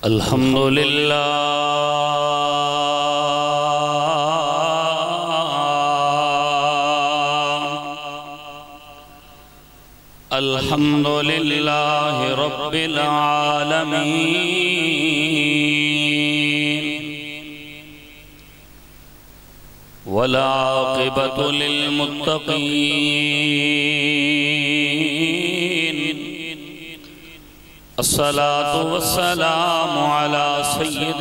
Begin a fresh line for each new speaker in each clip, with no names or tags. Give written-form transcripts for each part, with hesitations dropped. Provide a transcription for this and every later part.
الحمدللہ الحمدللہ رب العالمین والعاقبۃ للمتقین الصلاة والسلام على سید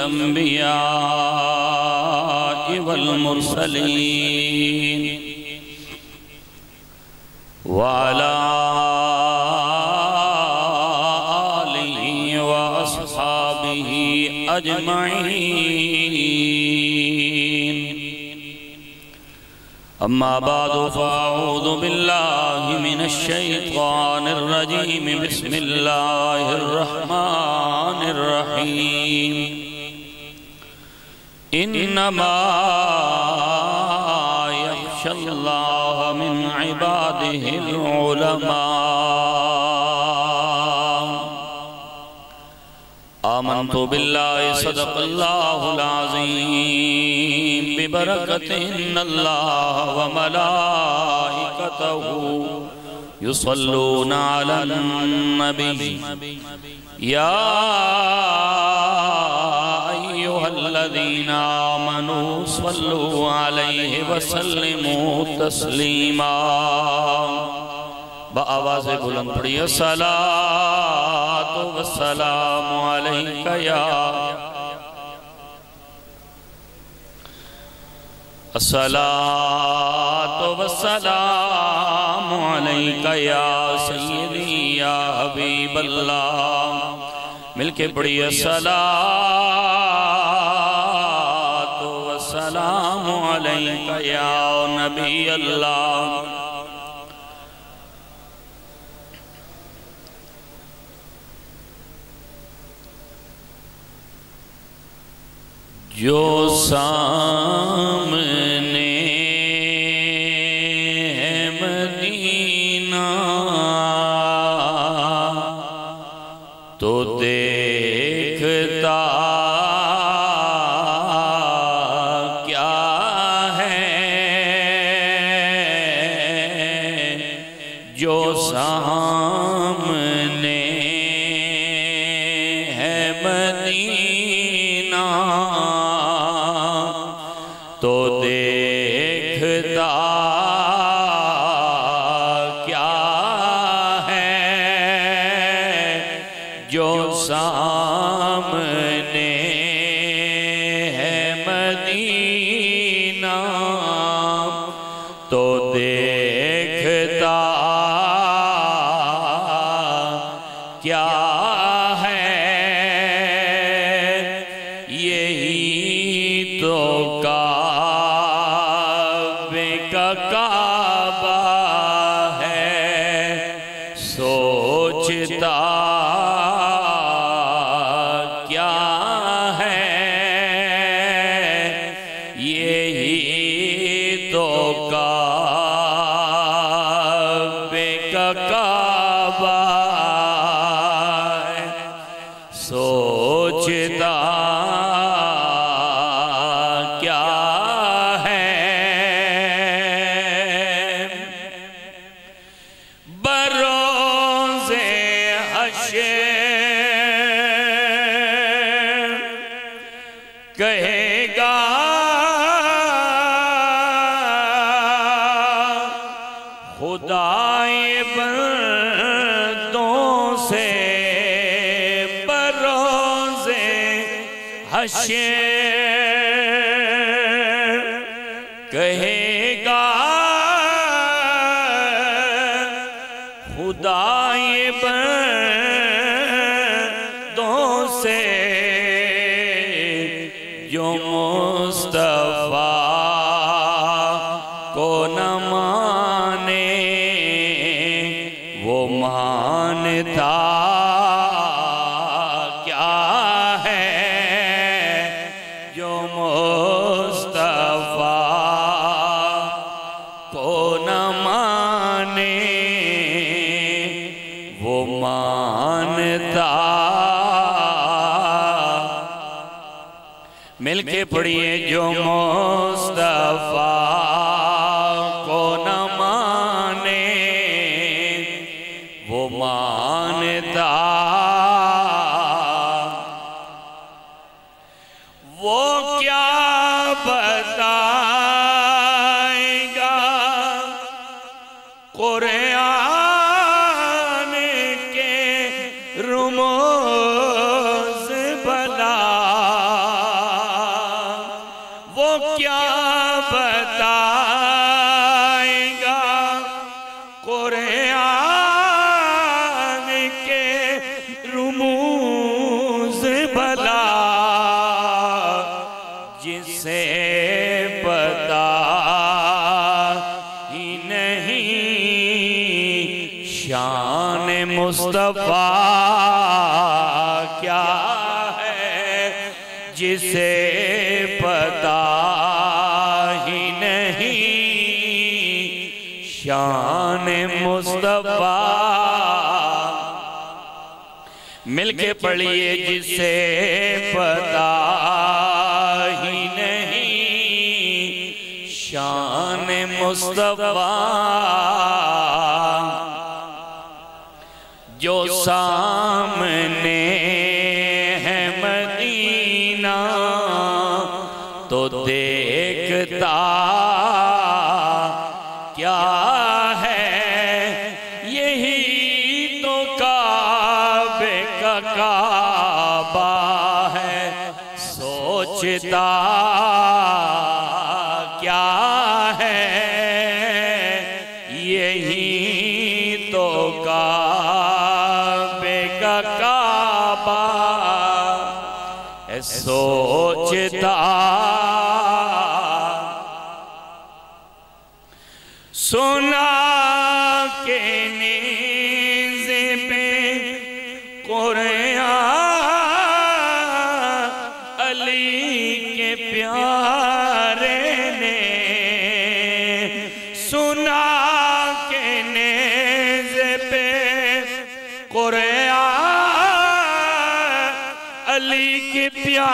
الانبیاء والمرسلین وعلى آلہ واصحابہ اجمعین اما بعد فاعوذ باللہ من الشیطان الرجیم بسم اللہ الرحمن الرحیم انما یخشی اللہ من عباده العلماء آمنت باللہ صدق اللہ العظیم ببرکت ان اللہ وملائکتہ یصلون علی النبی یا ایہا الذین آمنوا صلوا علیہ وسلموا تسلیما بآواز بلند پڑھئے الصلاة والسلام علیکہ یا الصلاة والسلام علیکہ یا سیدی یا حبیب اللہ مل کے پڑھئے الصلاة والسلام علیکہ یا نبی اللہ جو سامنے ہے مدینہ تو دیکھتا کیا ہے جو سامنے ہے مدینہ تو دیکھتا کیا ہے جو سامنے ہے مدینہ تو دیکھتا کیا ہے یہی تو کعبہ ہے سوچتا کیا ہے یہی تو کعبہ ہے سوچتا کہے گا خدائے بندوں سے بروز حشر کہے گا خدائے بندوں سے جو مصطفیٰ کو نہ مانے وہ مانتا کیا ہے جو مصطفیٰ کو نہ مانے وہ مانتا مل کے پڑھیے جو مصطفیٰ کو نہ مانے وہ مانتا وہ کیا بتائے گا قرآن کے رموز بلا وہ کیا بتائے گا قرآن کے رموز بلا جسے پتا ہی نہیں شان مصطفیٰ کیا ہے جسے پتا ہی نہیں شان مصطفیٰ مل کے پڑھیے جسے پتا ہی نہیں شان مصطفیٰ جو سامنے ہے مدینہ تو دیکھتا کیا ہے یہی تو کعبے کا کعبہ ہے سوچتا کیا ہے یہی تو کعبے کا کعبہ ہے سوچتا سنا کے نیزے پہ قرآن علی کے پیارے نے سنا کے نیزے پہ قرآن علی کے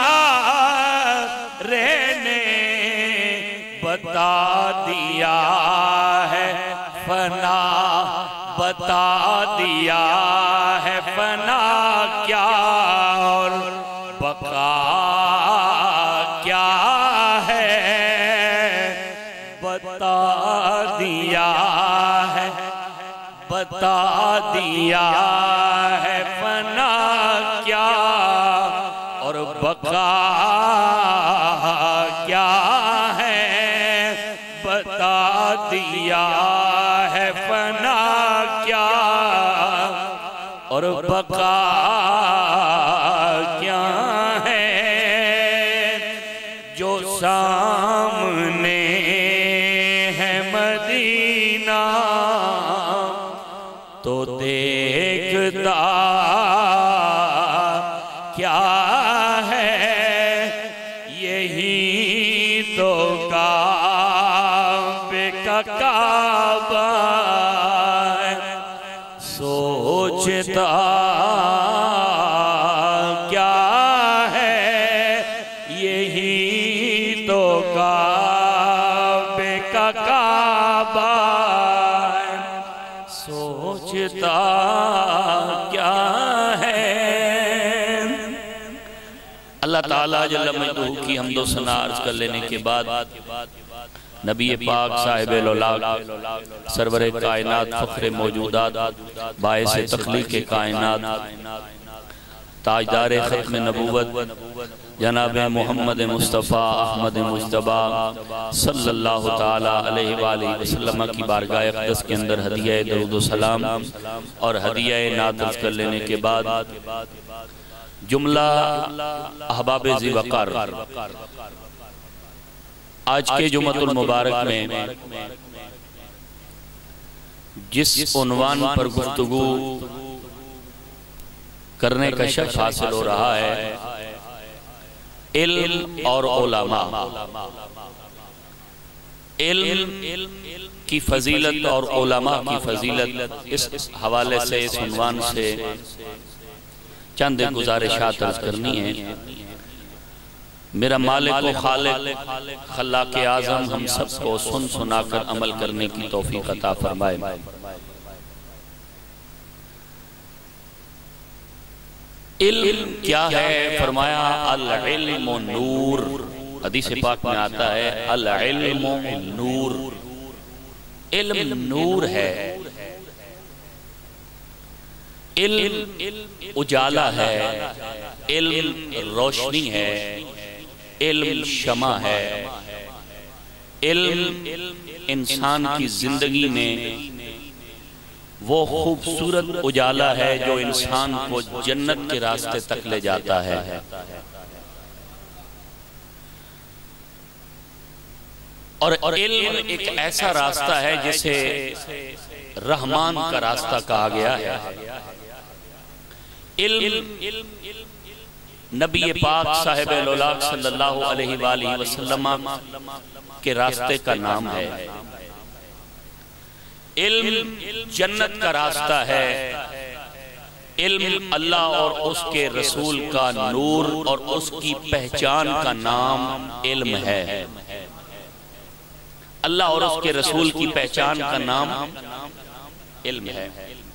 پیارے نے بتا دیا ہے فنا بتا دیا ہے فنا کیا اور بقا کیا ہے بتا دیا ہے فنا کیا اور بقا کیا ہے بتا دیا ہے فنا کیا اور بقا کیا ہے جو سامنے ہے مدینہ تو دیکھتا کیا ہے یہی تو کعبے کا کعبہ ہے سوچتا کیا ہے یہی تو کعبے کا کعبہ ہے سوچتا کیا ہے اللہ تعالیٰ جل مجدہ کی حمد و ثنا عرض کر لینے کے بعد نبی پاک صاحب الاولاق سرور کائنات فخر موجودات باعث تخلیق کائنات تاجدار ختم نبوت جناب محمد مصطفیٰ احمد مجتبی صلی اللہ تعالیٰ علیہ وآلہ وسلم کی بارگاہ اقدس کے اندر ہدیہ درود و سلام اور ہدیہ نعت عرض کر لینے کے بعد جملہ احباب ذی وقار آج کے جمعۃ المبارک میں جس عنوان پر گفتگو کرنے کا شرف حاصل ہو رہا ہے علم اور علماء علم کی فضیلت اور علماء کی فضیلت اس حوالے سے اس عنوان سے چند گزارشات عرض کرنی ہیں میرا مالک و خالق خلاق اعظم ہم سب کو سن سنا کر عمل کرنے کی توفیق عطا فرمائے۔ علم کیا ہے؟ فرمایا العلم نور۔ حدیث پاک میں آتا ہے العلم نور، علم نور ہے، علم اجالا ہے، علم روشنی ہے، علم شمع ہے، علم انسان کی زندگی میں وہ خوبصورت اجالا ہے جو انسان کو جنت کے راستے تک لے جاتا ہے۔ اور علم ایک ایسا راستہ ہے جسے رحمان کا راستہ کہا گیا ہے۔ علم نبی پاک صاحب الاولاق صلی اللہ علیہ وآلہ وسلم کے راستے کا نام ہے۔ علم جنت کا راستہ ہے، علم اللہ اور اس کے رسول کا نور اور اس کی پہچان کا نام علم ہے۔ اللہ اور اس کے رسول کی پہچان کا نام علم ہے۔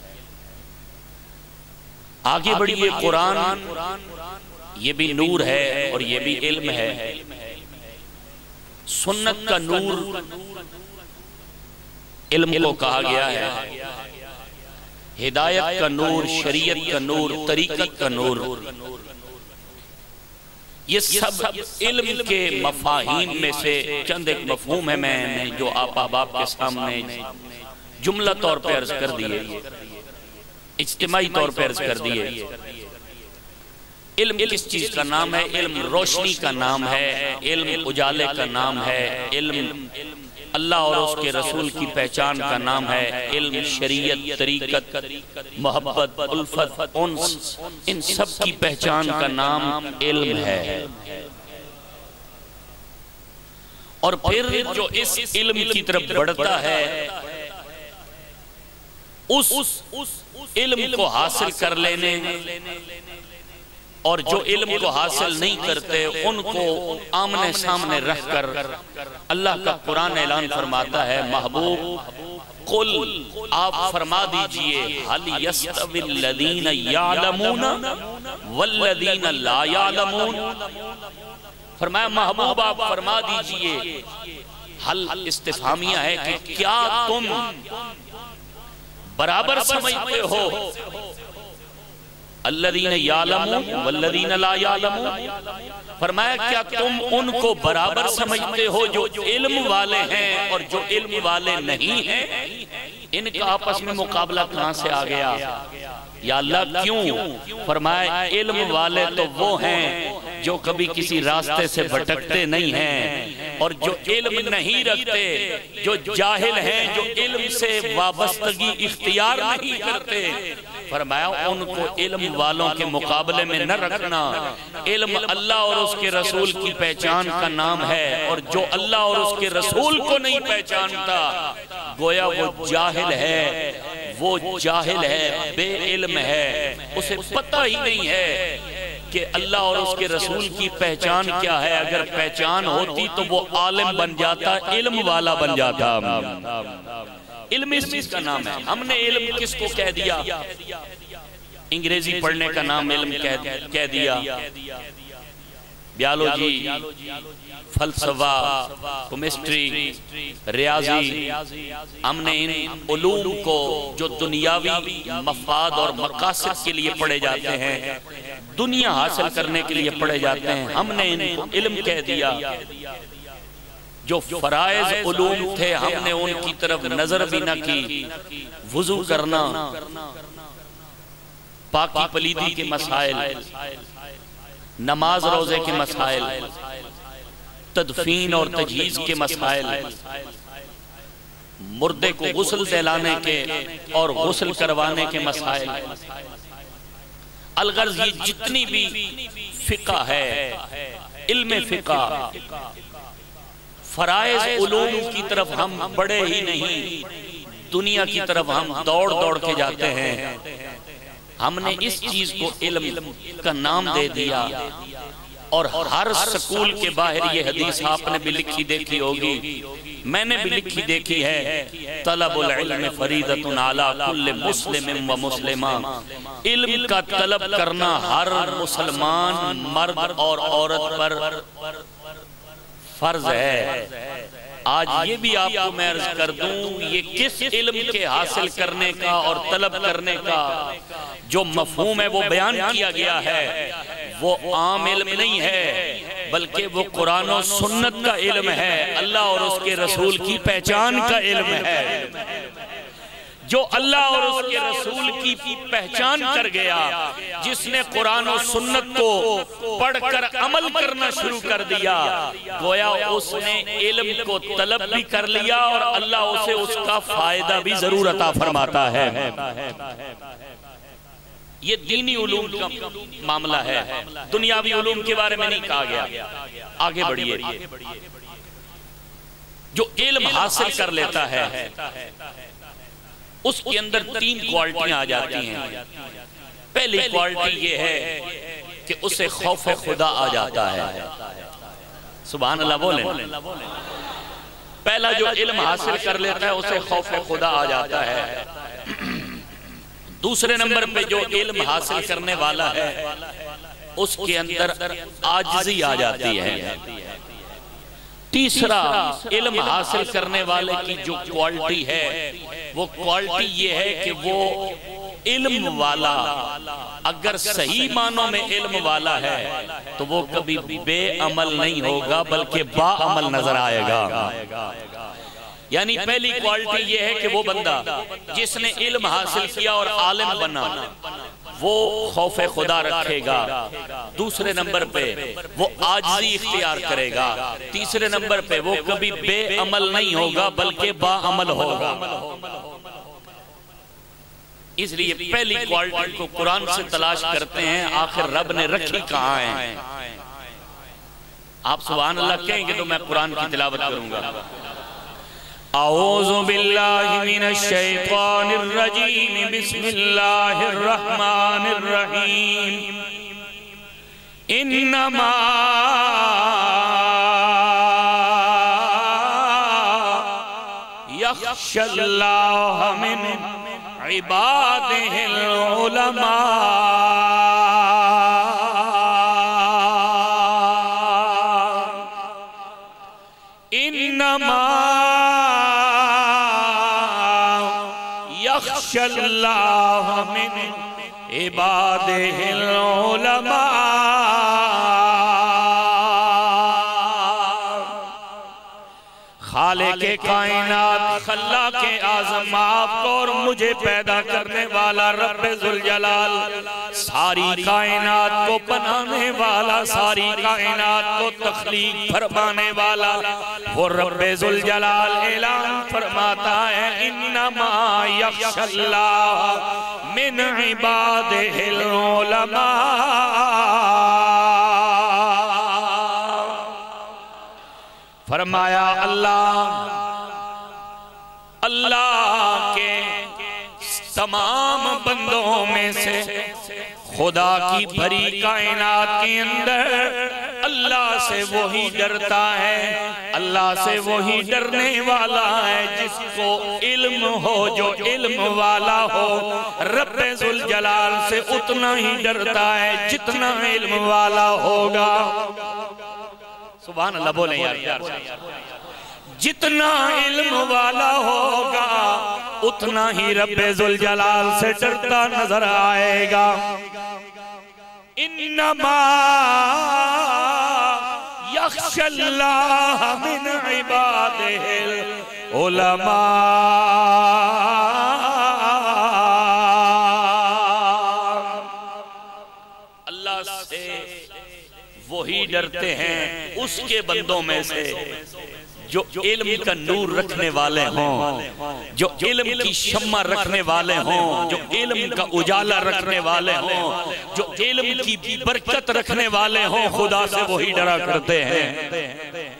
آگے بڑھئے، قرآن یہ بھی نور ہے اور یہ بھی علم ہے۔ سنت کا نور علم کو کہا گیا ہے، ہدایت کا نور، شریعت کا نور، طریقت کا نور، یہ سب علم کے مفاہیم میں سے چند ایک مفہوم ہے میں نے جو آپ احباب کے سامنے جملہ طور پہ عرض کر دیے، اجتماعی طور پہ عرض کر دیے۔ علم کس چیز کا نام ہے؟ علم روشنی کا نام ہے، علم اجالے کا نام ہے، علم اللہ اور اس کے رسول کی پہچان کا نام ہے، علم شریعت، طریقت، محبت، الفت، انس، ان سب کی پہچان کا نام علم ہے۔ اور پھر جو اس علم کی طرف بڑھتا ہے، اس علم کو حاصل کر لینے اور جو علم کو حاصل نہیں کرتے ان کو آمنے سامنے رکھ کر اللہ کا قرآن اعلان فرماتا ہے، محبوب قل آپ فرما دیجئے حل یستوی الذین یعلمون والذین لا یعلمون، فرمایا محبوب آپ فرما دیجئے، حل استفہامیہ ہے کہ کیا تم برابر سمجھتے ہو الذین یعلمون والذین لا یعلمون، فرمایا کیا تم ان کو برابر سمجھتے ہو جو علم والے ہیں اور جو علم والے نہیں ہیں؟ ان کا آپس میں مقابلہ کہاں سے آ گیا؟ یا اللہ کیوں؟ فرمایا علم والے تو وہ ہیں جو کبھی کسی راستے سے بھٹکتے نہیں ہیں، اور جو علم نہیں رکھتے، جو جاہل ہیں، جو علم سے وابستگی اختیار نہیں کرتے، فرمایا ان کو علم والوں کے مقابلے میں نہ رکھنا۔ علم اللہ اور اس کے رسول کی پہچان کا نام ہے، اور جو اللہ اور اس کے رسول کو نہیں پہچانتا گویا وہ جاہل ہے، وہ جاہل ہے، بے علم ہے، اسے پتہ ہی نہیں ہے کہ اللہ اور اس کے رسول کی پہچان کیا ہے۔ اگر پہچان ہوتی تو وہ عالم بن جاتا، علم والا بن جاتا۔ علم اس چیز کا نام ہے۔ ہم نے علم کس کو کہہ دیا؟ انگریزی پڑھنے کا نام علم کہہ دیا، بیالوجی، فلسفہ، کیمسٹری، ریاضی، ہم نے ان علوم کو جو دنیاوی مفاد اور مقاصد کے لیے پڑھے جاتے ہیں، دنیا حاصل کرنے کے لیے پڑھے جاتے ہیں، ہم نے ان کو علم کہہ دیا۔ جو فرائض علوم تھے ہم نے ان کی طرف نظر بھی نہ کی، وضو کرنا، پاکی پلیدی کے مسائل، نماز روزے کے مسائل، تدفین اور تجہیز کے مسائل، مردے کو غسل دلانے کے اور غسل کروانے کے مسائل، الغرض یہ جتنی بھی فقہ ہے، علم فقہ، فرائض علوم کی طرف ہم بڑے ہی نہیں، دنیا کی طرف ہم دوڑ دوڑ کے جاتے ہیں۔ ہم نے اس چیز کو علم کا نام دے دیا، اور ہر سکول کے باہر یہ حدیث آپ نے بھی لکھی دیکھی ہوگی، میں نے بھی لکھی دیکھی ہے، طلب العلم فریضۃ علی کل مسلم و مسلمہ، علم کا طلب کرنا ہر مسلمان مرد اور عورت پر فرض ہے۔ آج یہ بھی آپ کو میں عرض کر دوں، یہ کس علم کے حاصل کرنے کا اور طلب کرنے کا جو مفہوم ہے وہ بیان کیا گیا ہے، وہ عام علم نہیں ہے، بلکہ وہ قرآن و سنت کا علم ہے، اللہ اور اس کے رسول کی پہچان کا علم ہے۔ جو اللہ اور اس کے رسول کی پہچان کر گیا، جس نے قرآن و سنت کو پڑھ کر عمل کرنا شروع کر دیا، گویا اس نے علم کو طلب بھی کر لیا اور اللہ اسے اس کا فائدہ بھی ضرور عطا فرماتا ہے۔ یہ دینی علوم کا معاملہ ہے، دنیاوی علوم کے بارے میں نہیں کہا گیا۔ آگے بڑھئے، جو علم حاصل کر لیتا ہے اس کے اندر 3 کوالٹیاں آ جاتی ہیں۔ پہلی کوالٹی یہ ہے کہ اسے خوف خدا آ جاتا ہے۔ سبحان اللہ بولیں۔ پہلا جو علم حاصل کر لیتا ہے اسے خوف خدا آ جاتا ہے۔ دوسرے نمبر پہ جو علم حاصل کرنے والا ہے اس کے اندر عاجزی آ جاتی ہے۔ تیسرا علم حاصل کرنے والے کی جو کوالٹی ہے وہ کوالٹی یہ ہے کہ وہ علم والا اگر صحیح معنوں میں علم والا ہے تو وہ کبھی بے عمل نہیں ہوگا بلکہ با عمل نظر آئے گا۔ یعنی پہلی کوالٹی یہ ہے کہ وہ بندہ جس نے علم حاصل کیا اور عالم بنا وہ خوف خدا رکھے گا، دوسرے نمبر پہ وہ عاجزی اختیار کرے گا، تیسرے نمبر پہ وہ کبھی بے عمل نہیں ہوگا بلکہ با عمل ہوگا۔ اس لیے پہلی کوالٹی کو قرآن سے تلاش کرتے ہیں، آخر رب نے رکھی کہاں ہے؟ آپ سبحان اللہ کہیں گے تو میں قرآن کی تلاوت کروں گا۔ اعوذ باللہ من الشیطان الرجیم، بسم اللہ الرحمن الرحیم، انما یخشی اللہ من عبادہ العلماء، انما یخشی اللہ من عبادہ العلماء۔ خالق کائنات، خلاق اعظم، آپ کو اور مجھے پیدا کرنے والا رب ذوالجلال، ساری کائنات کو بنانے والا، ساری کائنات کو تخلیق فرمانے والا وہ رب ذوالجلال اعلان فرماتا ہے، انما یخشی اللہ من عبادہ العلماء۔ فرمایا اللہ کے تمام بندوں میں سے خدا کی بھری کائنات کے اندر اللہ سے وہی ڈرتا ہے، اللہ سے وہی ڈرنے والا ہے جس کو علم ہو، جو علم والا ہو رب ذوالجلال سے اتنا ہی ڈرتا ہے جتنا علم والا ہوگا۔ سبحان اللہ بولیں یار، جتنا علم والا ہوگا اتنا ہی رب ذوالجلال سے ڈرتا نظر آئے گا۔ انما یخشی اللہ من عبادہ العلماء۔ اللہ سے وہی ڈرتے ہیں اس کے بندوں میں سے جو علم کا نور رکھنے والے ہوں، جو علم کی شمع رکھنے والے ہوں، جو علم کا اجالا رکھنے والے ہوں، جو علم کی برکت رکھنے والے ہوں، خدا سے وہی ڈرا کرتے ہیں۔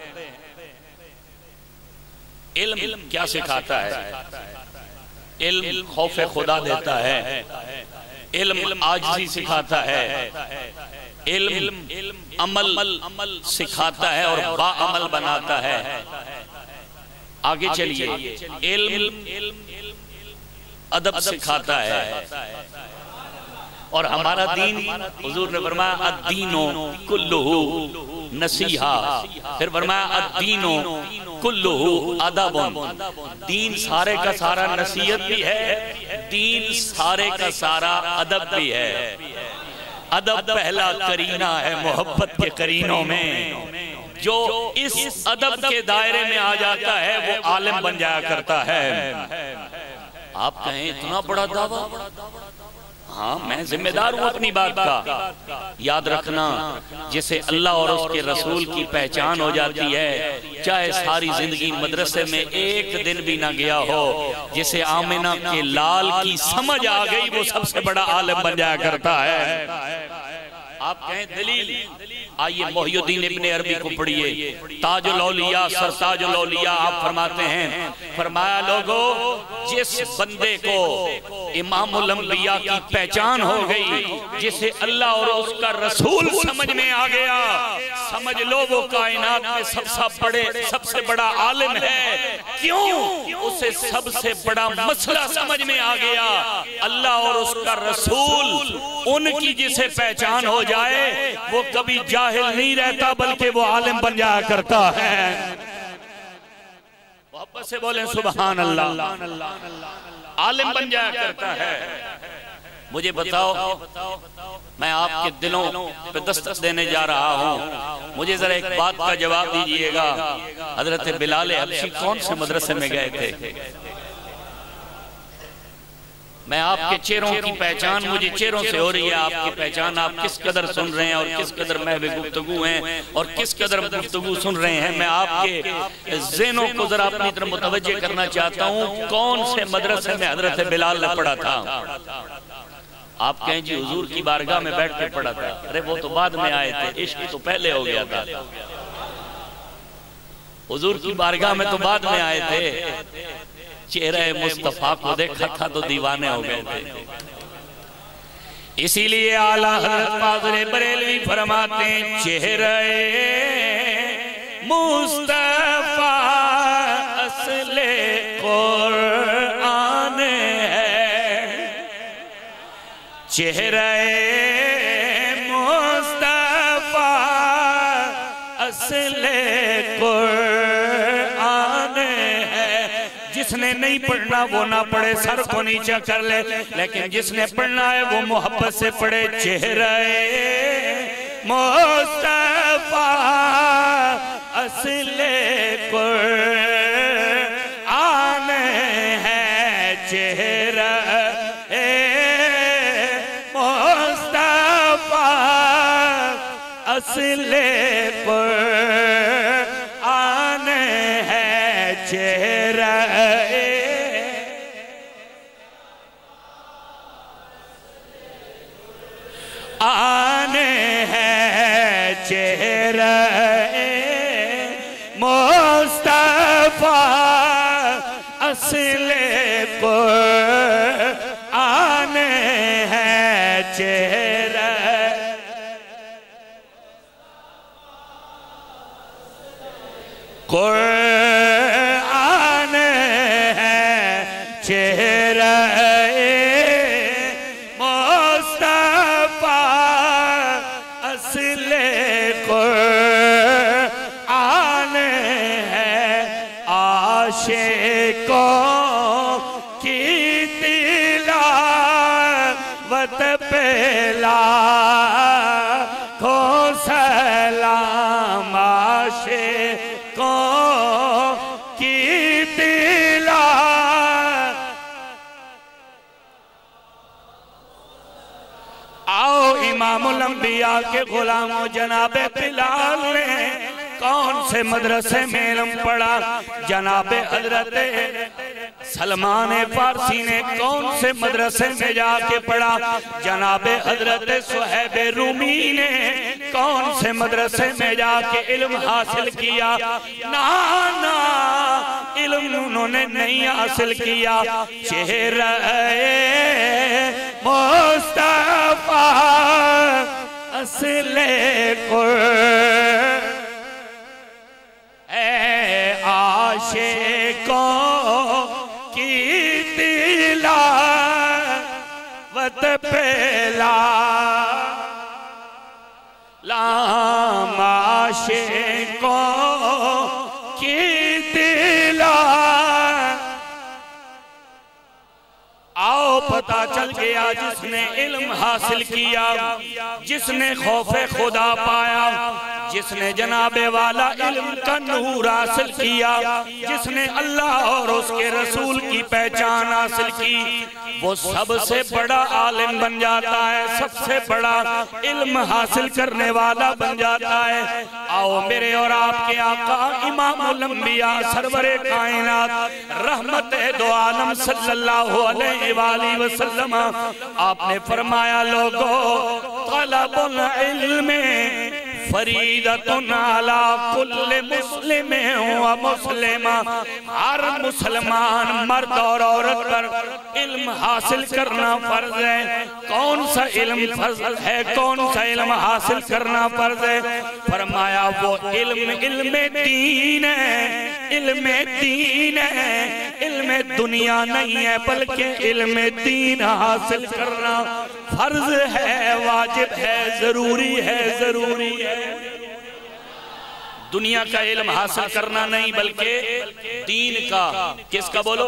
علم کیا سکھاتا ہے؟ علم خوف خدا دیتا ہے، علم عاجزی سکھاتا ہے، علم عمل سکھاتا ہے اور با عمل بناتا ہے۔ آگے چلیے، علم ادب سکھاتا ہے، اور ہمارا دین حضور نے فرمایا الدینو کلہ نصیحہ، پھر فرمایا الدینو کلہ ادب، دین سارے کا سارا نصیحت بھی ہے، دین سارے کا سارا ادب بھی ہے۔ ادب پہلا کرینہ ہے محبت کے کرینوں میں، جو اس ادب کے دائرے میں آ جاتا ہے وہ عالم بن جایا کرتا ہے۔ آپ کہیں اتنا بڑا دعویٰ؟ ہاں، میں ذمہ دار ہوں اپنی بات کا۔ یاد رکھنا، جسے اللہ اور اس کے رسول کی پہچان ہو جاتی ہے، چاہے ساری زندگی مدرسے میں ایک دن بھی نہ گیا ہو، جسے آمنہ کے لال کی سمجھ آ گئی، وہ سب سے بڑا عالم بن جایا کرتا ہے۔ آپ کہیں دلیل؟ آئیے محی الدین ابن عربی کو پڑھیے، تاج الاولیاء، سرتاج الاولیاء، آپ فرماتے ہیں، فرمایا لوگو جس بندے کو امام الانبیاء کی پہچان ہو گئی، جسے اللہ اور اس کا رسول سمجھ میں آ گیا، سمجھ لو وہ کائنات میں سب سے بڑا عالم ہے۔ کیوں؟ اسے سب سے بڑا مسئلہ سمجھ میں آ گیا، اللہ اور اس کا رسول، ان کی جسے پہچان ہو جائے وہ کبھی جاہل نہیں رہتا بلکہ وہ عالم بن جایا کرتا ہے۔ محبت سے بولیں سبحان اللہ، عالم بن جایا کرتا ہے۔ مجھے بتاؤ، میں آپ کے دلوں پہ دستک دینے جا رہا ہوں، مجھے ذرا ایک بات کا جواب دیجئے گا، حضرت بلال حبشی کون سے مدرسے میں گئے تھے؟ میں آپ کے چہروں کی پہچان مجھے چہروں سے ہو رہی ہے، آپ کی پہچان آپ کس قدر سن رہے ہیں اور کس قدر محو گفتگو ہیں اور کس قدر گفتگو سن رہے ہیں۔ میں آپ کے ذہنوں کو ذرا اپنی طرف متوجہ کرنا چاہتا ہوں، کون سے مدرسے میں حضرت بلال نے پڑھا تھا؟ آپ کہیں جی حضور کی بارگاہ میں بیٹھ کے پڑھا تھا۔ ارے وہ تو بعد میں آئے تھے، عشق تو پہلے ہو گیا تھا۔ حضور کی بارگاہ میں تو بعد میں آئے تھے، چہرہ مصطفیٰ کو دیکھا تھا تو دیوانے ہو گئے تھے۔ اسی لیے اعلیٰ حضرت فاضل بریلوی فرماتے ہیں، چہرہ مصطفیٰ اصل قرآن ہے، چہرہ مصطفیٰ اصل قرآن ہے۔ جس نے نہیں پڑھنا وہ نہ پڑھے، سر کو نیچا کر لے، لیکن جس نے پڑھنا ہے وہ محبت سے پڑھے۔ چہرہ مصطفیٰ اصل قرآن ہے، چہرہ مصطفیٰ اصل قرآن ہے، چہرہ آنے ہے، چہرہ مصطفیٰ اصل قرآن ہے، چہرہ قرآن ہے، چہرہ اصل قرآن ہے، عاشقوں کی تلاوت پہ لاکھوں سلام، عاشقوں کی تلاوت۔ آؤ امام الانبیاء کے غلاموں جناب بلال نے کون سے مدرسے میں علم پڑھا؟ جناب حضرت سلمان فارسی نے کون سے مدرسے میں جا کے پڑھا؟ جناب حضرت صہیب رومی نے کون سے مدرسے میں جا کے علم حاصل کیا؟ نانا علم انہوں نے نہیں حاصل کیا۔ چہرہ مصطفیٰ فصل اے عاشقوں کی تلاوت پہلا لام عاشقوں کی تلاوت آؤ پتہ چل گیا جس نے علم حاصل کیا جس نے خوف خدا پایا جس نے جناب والا علم کا نور حاصل کیا جس نے اللہ اور اس کے رسول کی پہچان حاصل کی وہ سب سے بڑا عالم بن جاتا ہے سب سے بڑا علم حاصل کرنے والا بن جاتا ہے آؤ میرے اور آپ کے آقا امام الانبیاء سرور کائنات رحمت دو عالم صلی اللہ علیہ وآلہ وسلم آپ نے فرمایا لوگو طلب العلم فریدت علی کل مسلم و مسلمہ ہر مسلمان مرد اور عورت پر علم حاصل کرنا فرض ہے کون سا علم فرض ہے کون سا علم حاصل کرنا فرض ہے فرمایا وہ علم دین ہے علم دین ہے علم دنیا نہیں ہے بلکہ علم دین حاصل کرنا فرض ہے واجب ہے ضروری ہے دنیا کا علم حاصل کرنا نہیں بلکہ دین کا کس کا بولو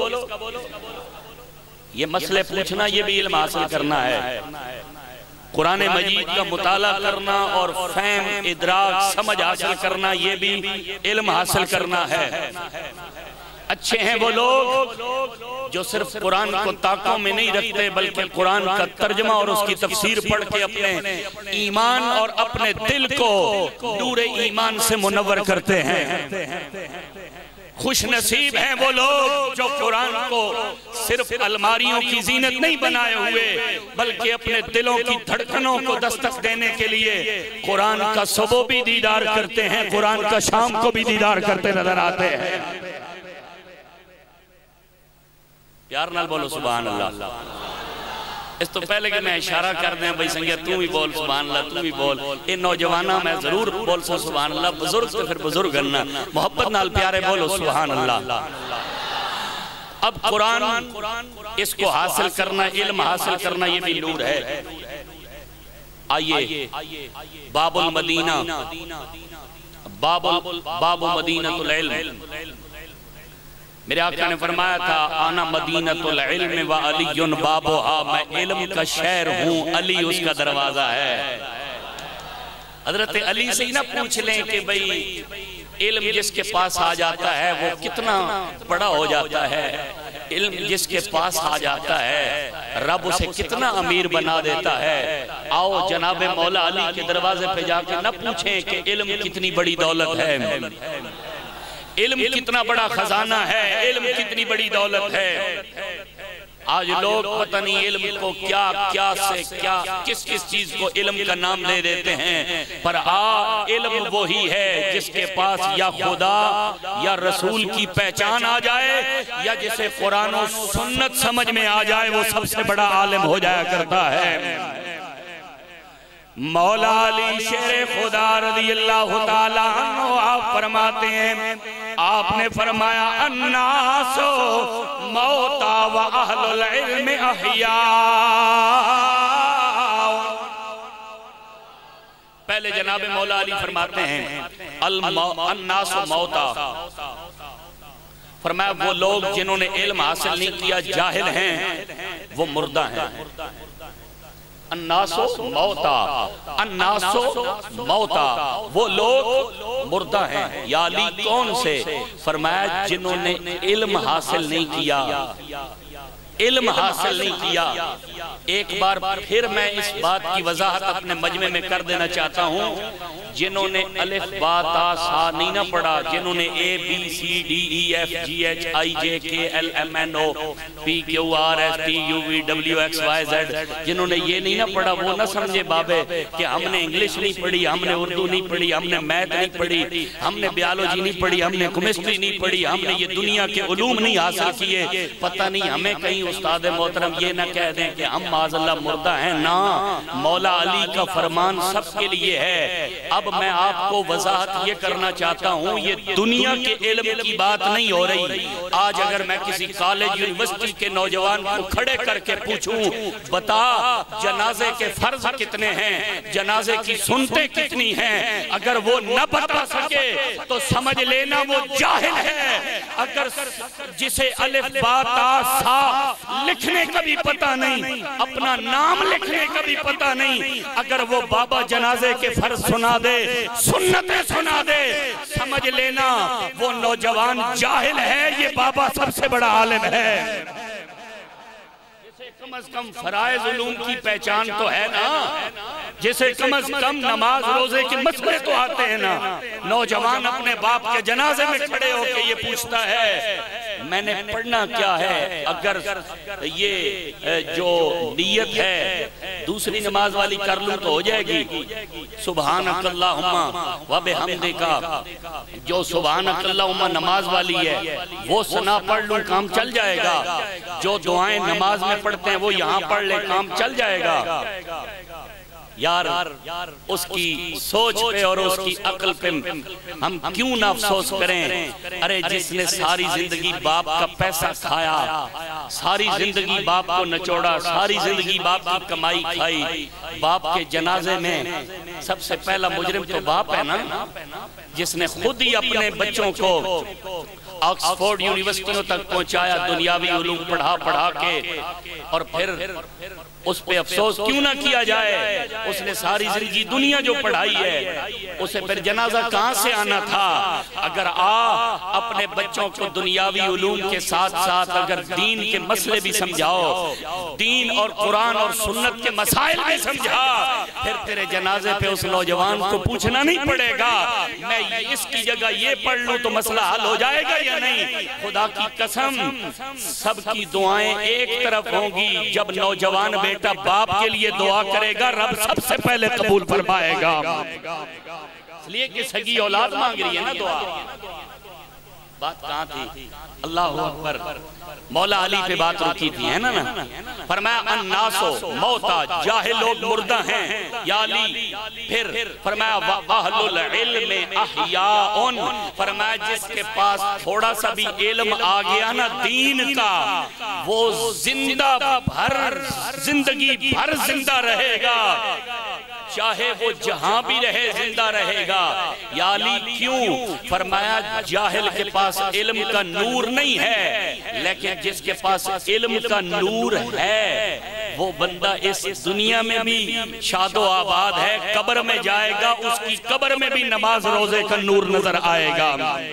یہ مسئلے پوچھنا یہ بھی علم حاصل کرنا ہے قرآن مجید کا مطالعہ کرنا اور فہم ادراک سمجھ حاصل کرنا یہ بھی علم حاصل کرنا ہے اچھے ہیں وہ لوگ جو صرف قرآن کو طاقوں میں نہیں رکھتے بلکہ قرآن کا ترجمہ اور اس کی تفسیر پڑھ کے اپنے ایمان اور اپنے دل کو نور ایمان سے منور کرتے ہیں خوش نصیب ہیں وہ لوگ جو قرآن کو صرف الماریوں کی زینت نہیں بنائے ہوئے بلکہ اپنے دلوں کی دھڑکنوں کو دستک دینے کے لیے قرآن کا صبح بھی دیدار کرتے ہیں قرآن کا شام کو بھی دیدار کرتے نظر آتے ہیں پیار نال بولو سبحان اللہ اس تو پہلے کہ میں اشارہ کر دیں بھائی سنگیا تو بھی بول سبحان اللہ تو بھی بول ان نوجوانہ میں ضرور بول سبحان اللہ بزرگ تو پھر بزرگ گننا محبت نال پیارے بولو سبحان اللہ اب قرآن اس کو حاصل کرنا علم حاصل کرنا یہ بھی نور ہے آئیے باب المدینہ باب مدینہ العلم میرے آقا نے فرمایا تھا آنا مدینۃ العلم و علی بابوہا میں علم کا شہر ہوں علی اس کا دروازہ ہے حضرت علی سے ہی نہ پوچھ لیں کہ بھئی علم جس کے پاس آ جاتا ہے وہ کتنا بڑا ہو جاتا ہے علم جس کے پاس آ جاتا ہے رب اسے کتنا امیر بنا دیتا ہے آؤ جناب مولا علی کے دروازے پہ جا کے نہ پوچھیں کہ علم کتنی بڑی دولت ہے علم کتنا بڑا خزانہ ہے علم کتنی بڑی دولت ہے آج لوگ پتہ نہیں علم کو کیا کس چیز کو علم کا نام دے دیتے ہیں پر علم وہی ہے جس کے پاس یا خدا یا رسول کی پہچان آ جائے یا جسے قرآن و سنت سمجھ میں آ جائے وہ سب سے بڑا عالم ہو جایا کرتا ہے مولا علی شیر خدا رضی اللہ تعالیٰ عنہ آپ فرماتے ہیں آپ نے فرمایا الناس موتا و اہل العلم احیاء پہلے جناب مولا علی فرماتے ہیں الناس موتا فرمایا وہ لوگ جنہوں نے علم حاصل نہیں کیا جاہل ہیں وہ مردہ ہیں الناس موتا وہ لوگ مردہ ہیں یا علی کون سے فرمایا جنہوں نے علم حاصل نہیں کیا ایک بار پھر میں اس بات کی وضاحت اپنے مجمع میں کر دینا چاہتا ہوں جنہوں نے الف با تا سا نہیں نہ پڑھا جنہوں نے A B C D E F G H I J K L M N O P Q R S T U V W X Y Z جنہوں نے یہ نہیں نہ پڑھا وہ نہ سمجھے بابے کہ ہم نے انگلش نہیں پڑھی ہم نے اردو نہیں پڑھی ہم نے میتھ نہیں پڑھی ہم نے بیالوجی نہیں پڑھی ہم نے کیمسٹری نہیں پڑھی ہم نے یہ دنیا کے علوم نہیں حاصل کیے پتہ نہیں ہمیں کہیں استاد محترم یہ نہ کہہ دیں کہ ہم معاذ اللہ مردہ ہیں، نا مولا علی کا فرمان سب کے لیے ہے۔ اب میں آپ کو وضاحت یہ کرنا چاہتا ہوں، یہ دنیا کے علم کی بات نہیں ہو رہی۔ آج اگر میں کسی کالج یونیورسٹی کے نوجوان کو کھڑے کر کے پوچھوں بتا جنازے کے فرض کتنے ہیں، جنازے کی سنتیں کتنی ہیں، اگر وہ نہ بتا سکے تو سمجھ لینا وہ جاہل ہے۔ اگر جسے الف با تا سا لکھنے کا بھی پتہ نہیں، اپنا نام لکھنے کا بھی پتہ نہیں، اگر وہ بابا جنازے کے فرض سنا دے، سنتیں سنا دے، سمجھ لینا وہ نوجوان جاہل ہے، یہ بابا سب سے بڑا عالم ہے۔ جسے کم از کم فرائض علوم کی پہچان تو ہے نا، جسے کم از کم نماز روزے کے مسئلے تو آتے ہیں نا۔ نوجوان اپنے باپ کے جنازے میں کھڑے ہو کے یہ پوچھتا ہے میں نے پڑھنا کیا ہے، اگر یہ جو نیت ہے دوسری نماز والی کر لوں تو ہو جائے گی، سبحانک اللہم و بحمدک، جو سبحانک اللہم نماز والی ہے وہ ثنا پڑھ لوں کام چل جائے گا، جو دعائیں نماز میں پڑھتے ہیں وہ یہاں پڑھ لے کام چل جائے گا۔ یار اس کی سوچ پہ اور اس کی عقل پہ ہم کیوں نہ افسوس کریں؟ ارے جس نے ساری زندگی باپ کا پیسہ کھایا، ساری زندگی باپ کو نچوڑا، ساری زندگی باپ کی کمائی کھائی، باپ کے جنازے میں سب سے پہلا مجرم تو باپ ہے نا، جس نے خود ہی اپنے بچوں کو آکسفورڈ یونیورسٹیوں تک پہنچایا، دنیاوی علوم پڑھا کے، اور پھر اس پہ افسوس کیوں نہ کیا جائے؟ اس نے ساری زندگی دنیا جو پڑھائی ہے، اسے پھر جنازہ کہاں سے آنا تھا؟ اگر اپنے بچوں کو دنیاوی علوم کے ساتھ ساتھ اگر دین کے مسئلے بھی سمجھاؤ، دین اور قرآن اور سنت کے مسائل بھی سمجھا، پھر تیرے جنازے پہ اس نوجوان کو پوچھنا نہیں پڑے گا میں اس کی جگہ یہ پڑھ لوں تو مسئلہ حل ہو جائے گا یا نہیں۔ خدا کی قسم سب کی دعائیں ایک طرف ہوں گی، جب نوجوان بیٹا باپ کے لیے دعا کرے گا رب سب سے پہلے قبول فرمائے گا، اس لیے کہ سگی اولاد مانگ رہی ہے نا دعا۔ بات کہاں تھی؟ اللہ اکبر، مولا علی پہ بات رکی تھی ہے نا، فرمایا الناسو موتا، جاہل لوگ مردہ ہیں یا علی، پھر فرمایا وَأَهْلُ الْعِلْمِ أَحْيَاءٌ، فرمایا جس کے پاس تھوڑا سا بھی علم آ گیا نا دین کا، وہ زندگی بھر زندہ رہے گا، چاہے وہ جہاں بھی رہے زندہ رہے گا۔ یا علی کیوں؟ فرمایا جاہل کے پاس علم کا نور نہیں ہے، لیکن جس کے پاس علم کا نور ہے وہ بندہ اس دنیا میں بھی شاد و آباد ہے، قبر میں جائے گا اس کی قبر میں بھی نماز روزے کا نور نظر آئے گا۔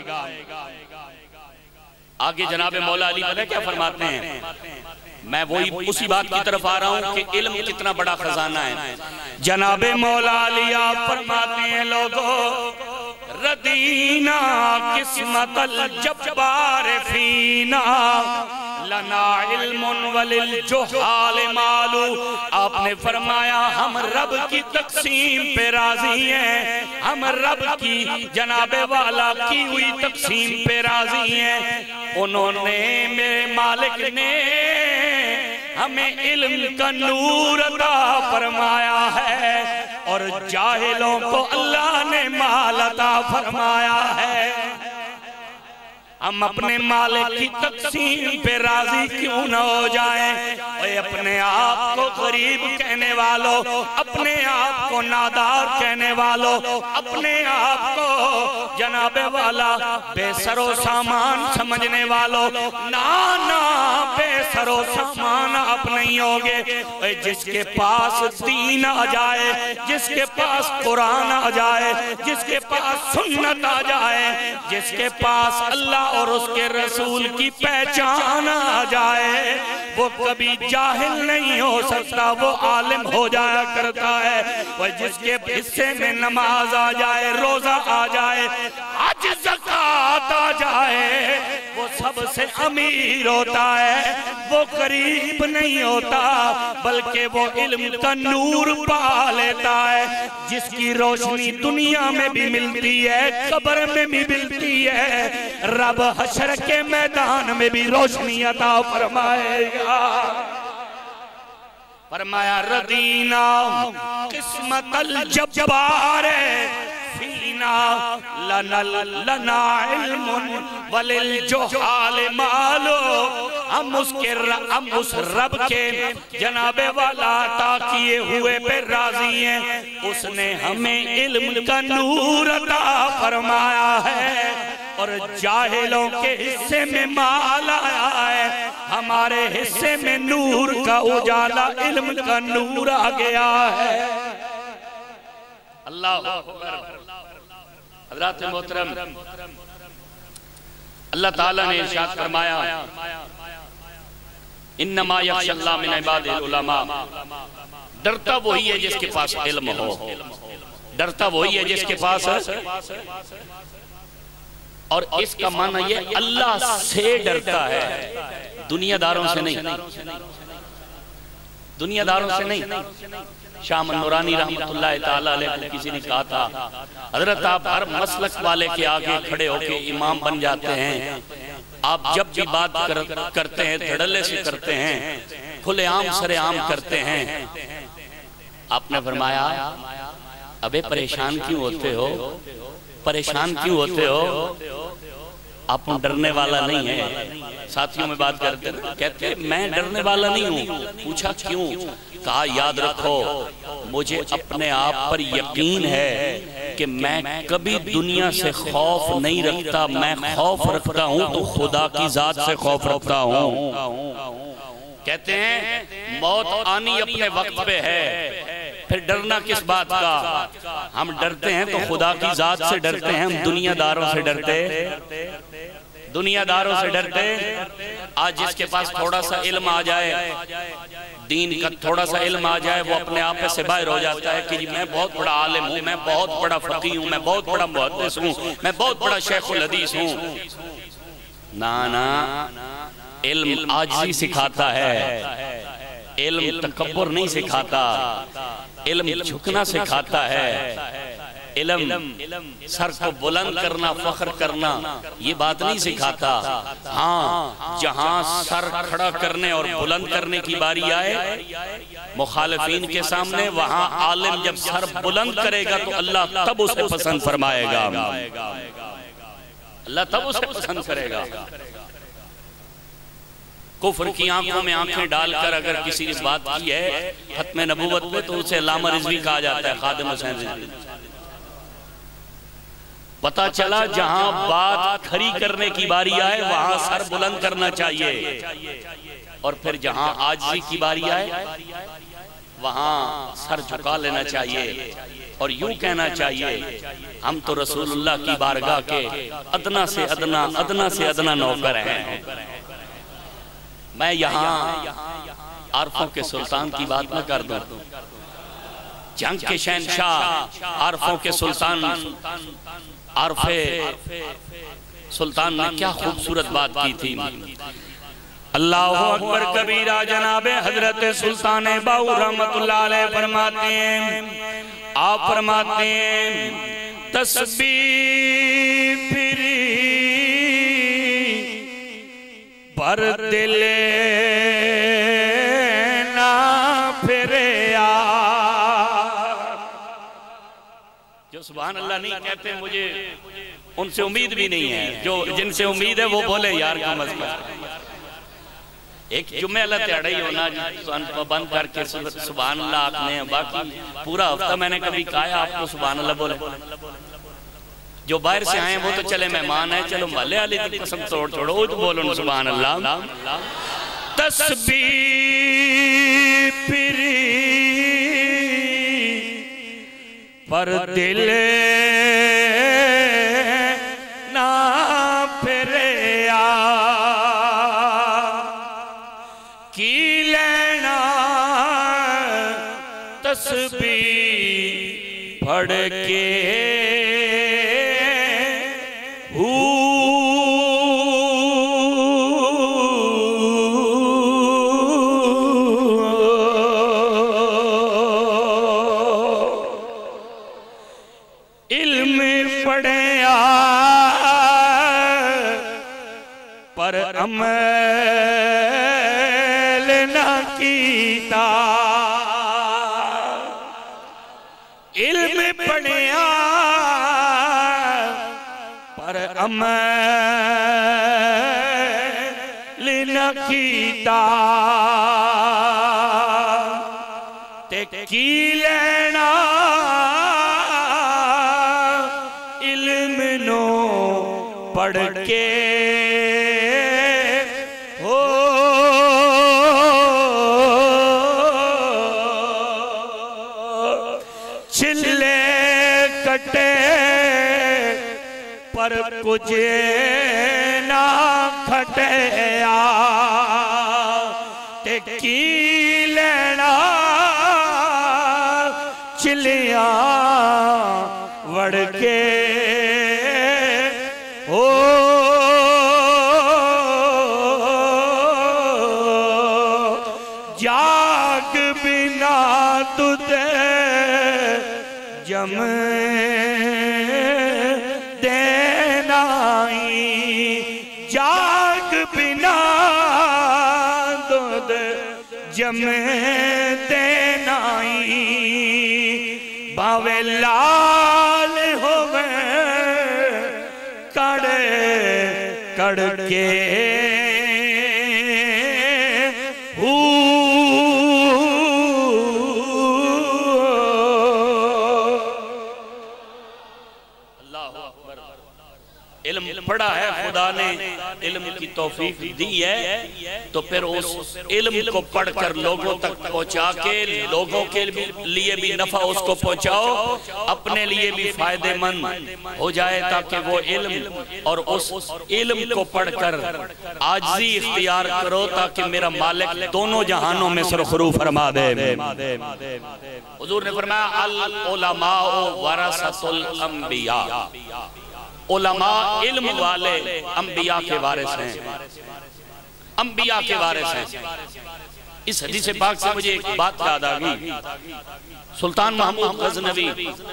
آگے جناب مولا علی پتہ کیا فرماتے ہیں؟ میں وہی اسی بات کی طرف آ رہا ہوں کہ علم کتنا بڑا خزانہ ہے۔ جناب مولا علی آپ فرماتے ہیں لوگوں ردینا قسمت الجبار فینا لنا علم وللجہال مالو، آپ نے فرمایا ہم رب کی تقسیم پہ راضی ہیں، ہم رب کی جناب والا کی ہوئی تقسیم پہ راضی ہیں۔ انہوں نے میرے مالک نے ہمیں علم کا نور عطا فرمایا ہے اور جاہلوں کو اللہ نے مال عطا فرمایا ہے۔ ہم اپنے مالک کی تقسیم پہ راضی کیوں نہ ہو جائیں؟ اے اپنے آپ کو غریب کہنے والوں، اپنے آپ کو نادار کہنے والوں، اپنے آپ کو جناب والا بے سر و سامان سمجھنے والوں، نانا بے سر و سامان آپ نہیں ہوگے۔ اے جس کے پاس دین آ جائے، جس کے پاس قرآن آ جائے، جس کے پاس سنت آ جائے، جس کے پاس اللہ اور اس کے رسول کی پہچان آ جائے، وہ کبھی جاہل نہیں ہو سکتا، وہ عالم ہو جایا کرتا ہے۔ وہ جس کے حصے میں نماز آ جائے، روزہ آ جائے، حج زکاة آ جائے، وہ سب سے امیر ہوتا ہے، وہ غریب نہیں ہوتا، بلکہ وہ علم کا نور پا لیتا ہے، جس کی روشنی دنیا میں بھی ملتی ہے، قبر میں بھی ملتی ہے، رب حشر کے میدان میں بھی روشنی عطا فرمائے گا۔ فرمایا رضینا قسمت الجبار فینا لنا علم وللجہال مالو، ہم اس رب کے جناب والا عطا کیے ہوئے پہ راضی ہیں، اس نے ہمیں علم کا نور عطا فرمایا ہے اور جاہلوں کے حصے میں مال آیا ہے، ہمارے حصے میں نور کا اجالا علم کا نور آ گیا ہے۔ اللہ اکبر۔ حضرات محترم، اللہ تعالیٰ نے ارشاد فرمایا انما یخشی اللہ من عباد العلماء، ڈرتا وہی ہے جس کے پاس علم ہو، ڈرتا وہی ہے جس کے پاس، اور اس کا معنی یہ اللہ سے ڈرتا ہے، دنیا داروں سے نہیں، دنیا داروں سے نہیں۔ شاہ نورانی رحمت اللہ تعالیٰ علیہ کو کسی نے کہا تھا حضرت آپ ہر مسلک والے کے آگے کھڑے ہو کے امام بن جاتے ہیں، آپ جب بھی بات کرتے ہیں دھڑلے سے کرتے ہیں، کھلے عام سرے عام کرتے ہیں۔ آپ نے فرمایا ابے پریشان کیوں ہوتے ہو، پریشان کیوں ہوتے ہو، آپ ڈرنے والا نہیں ہے۔ ساتھیوں میں بات کرتے ہیں، کہتے ہیں میں ڈرنے والا نہیں ہوں۔ پوچھا کیوں؟ کہا یاد رکھو مجھے اپنے آپ پر یقین ہے کہ میں کبھی دنیا سے خوف نہیں رکھتا، میں خوف رکھتا ہوں تو خدا کی ذات سے خوف رکھتا ہوں۔ کہتے ہیں موت آنی اپنے وقت پہ ہے، پھر ڈرنا کس بات کا؟ ہم ڈرتے ہیں تو خدا کی ذات سے ڈرتے ہیں، ہم دنیا داروں سے ڈرتے، دنیا داروں سے ڈرتے۔ آج جس کے پاس تھوڑا سا علم آ جائے، دین کا تھوڑا سا علم آ جائے، وہ اپنے آپ سے باہر ہو جاتا ہے کہ میں بہت بڑا عالم ہوں، میں بہت بڑا فقیہ ہوں، میں بہت بڑا محدث ہوں، میں بہت بڑا شیخ الحدیث ہوں۔ نا علم عاجزی سکھاتا ہے، علم تکبر نہیں سکھاتا، علم جھکنا سکھاتا ہے، علم سر کو بلند کرنا، فخر کرنا یہ بات نہیں سکھاتا۔ ہاں جہاں سر کھڑا کرنے اور بلند کرنے کی باری آئے مخالفین کے سامنے، وہاں عالم جب سر بلند کرے گا تو اللہ تب اسے پسند فرمائے گا، اللہ تب اسے پسند کرے گا۔ کفر کی آنکھوں میں آنکھیں ڈال کر اگر کسی نے بات کی ہے ختم نبوت میں تو اسے علامہ رضوی کہا جاتا ہے، خادم حسین رضوی۔ پتہ چلا جہاں بات کھری کرنے کی باری آئے وہاں سر بلند کرنا چاہیے، اور پھر جہاں عاجزی کی باری آئے وہاں سر جھکا لینا چاہیے، اور یوں کہنا چاہیے ہم تو رسول اللہ کی بارگاہ کے ادنا سے ادنا نوکر ہیں۔ میں یہاں عارفوں کے سلطان کی بات نہ کر دوں، جنگ کے شہنشاہ عارفوں کے سلطان، عارف سلطان نے کیا خوبصورت بات کی تھی۔ اللہ اکبر کبیرہ جناب حضرت سلطان باہو رحمت اللہ علیہ فرماتے ہیں، آپ فرماتے ہیں تسبیح پھری پر دل نہ پھریا، جو سبحان اللہ نہیں کہتے مجھے ان سے امید بھی نہیں ہے، جو جن سے امید ہے وہ بولے یار کا مذکر۔ ایک جمعہ اللہ تیڑا ہی ہونا بند کر کے سبحان اللہ آکھنے ہیں، باقی پورا ہفتہ میں نے کبھی کہا ہے آپ کو سبحان اللہ بولے۔ جو باہر سے آئے ہیں وہ تو چلے مہمان ہیں، چلو مالے علی کی قسم توڑ چھوڑو تو بولو سبحان اللہ۔ تسبیح پھری پر دل نہ پھریا، کی لینا تسبیح پڑھ کے پر عمل نہ کیتا علم پڑھیا پر عمل نہ کیتا تے کی لینا علم نو پڑھ کے پر کچھ نہ کھٹیا تے کی لینا چلیاں وڑ کے جاگ بنا تجھے جم جاگ بنا دودھ جم دینائی باوے لال ہوئے کڑ کڑ کے علم پڑھا ہے خدا نے علم کی توفیق دی ہے تو پھر اس علم کو پڑھ کر لوگوں تک پہنچا کے لوگوں کے لیے بھی نفع اس کو پہنچاؤ اپنے لیے بھی فائدہ مند ہو جائے تاکہ وہ علم اور اس علم کو پڑھ کر عاجزی اختیار کرو تاکہ میرا مالک دونوں جہانوں میں سرخرو فرما دے حضور نے فرمایا العلماء ورثۃ الانبیاء علماء علم والے انبیاء کے وارث ہیں انبیاء کے وارث ہیں اس حدیث پاک سے مجھے ایک بات یاد آگئی سلطان محمود غزنوی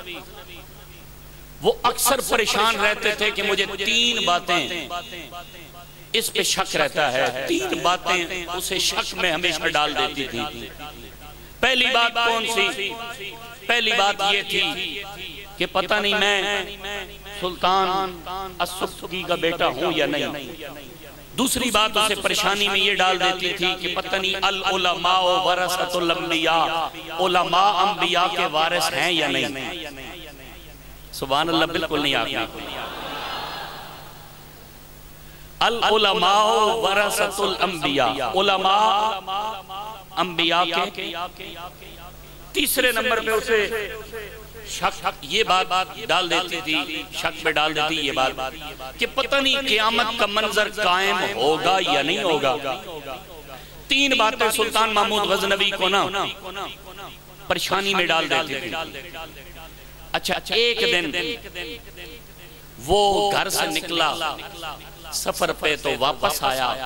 وہ اکثر پریشان رہتے تھے کہ مجھے 3 باتیں اس پہ شک رہتا ہے 3 باتیں اسے شک میں ہمیشہ ڈال دیتی تھی پہلی بات کون سی پہلی بات یہ تھی کہ پتہ نہیں میں سلطان السبکی کا بیٹا ہوں یا نہیں دوسری بات اسے پریشانی میں یہ ڈال دیتی تھی کہ پتہ نہیں العلماء ورثۃ الانبیاء علماء انبیاء کے وارث ہیں یا نہیں سبحان اللہ بالکل نہیں آپ نے العلماء ورثۃ الانبیاء علماء انبیاء کے تیسرے نمبر پہ اسے شک یہ بات ڈال دیتی تھی شک میں ڈال دیتی یہ بات کہ پتہ نہیں قیامت کا منظر قائم ہوگا یا نہیں ہوگا 3 باتیں سلطان محمود غزنوی کو نا پریشانی میں ڈال دیتی تھی اچھا ایک دن وہ گھر سے نکلا سفر پہ تو واپس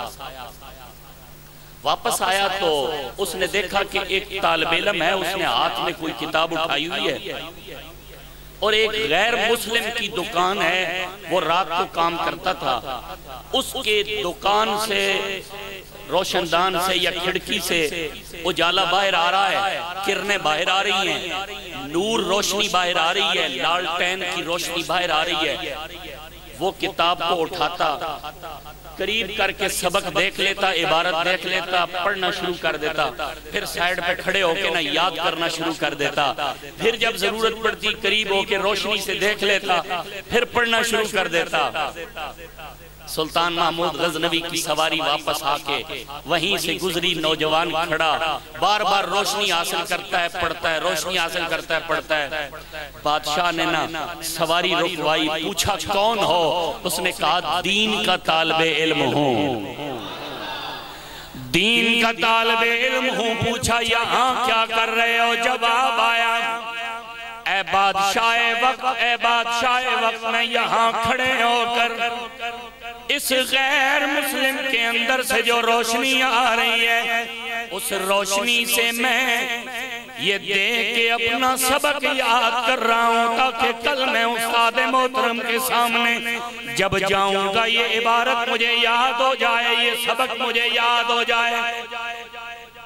آیا تو اس نے دیکھا کہ ایک طالب علم ہے اس نے ہاتھ میں کوئی کتاب اٹھائی ہوئی ہے اور ایک غیر مسلم کی دکان ہے وہ رات کو کام کرتا تھا اس کے دکان سے روشندان سے یا کھڑکی سے اجالا باہر آ رہا ہے کرنیں باہر آ رہی ہیں نور روشنی باہر آ رہی ہے لالٹین کی روشنی باہر آ رہی ہے وہ کتاب کو اٹھاتا قریب کر کے سبق دیکھ لیتا عبارت دیکھ لیتا پڑھنا شروع کر دیتا پھر سائیڈ پہ کھڑے ہو کے نہ یاد کرنا شروع کر دیتا پھر جب ضرورت پڑتی قریب ہو کے روشنی سے دیکھ لیتا پھر پڑھنا شروع کر دیتا سلطان محمود غزنوی کی سواری واپس آ کے وہیں سے گزری نوجوان کھڑا بار بار روشنی حاصل کرتا ہے پڑھتا ہے روشنی حاصل کرتا ہے پڑھتا ہے بادشاہ نے نا سواری رکوائی پوچھا کون ہو اس نے کہا دین کا طالب علم ہوں دین کا طالب علم ہوں پوچھا یہاں کیا کر رہے ہو جواب آیا اے بادشاہ وقت میں یہاں کھڑے ہو کر اس غیر مسلم کے اندر سے جو روشنی آ رہی ہے اس روشنی سے میں یہ دیکھ کے اپنا سبق یاد کر رہا ہوں تاکہ کل میں استاد محترم کے سامنے جب جاؤں گا یہ عبارت مجھے یاد ہو جائے یہ سبق مجھے یاد ہو جائے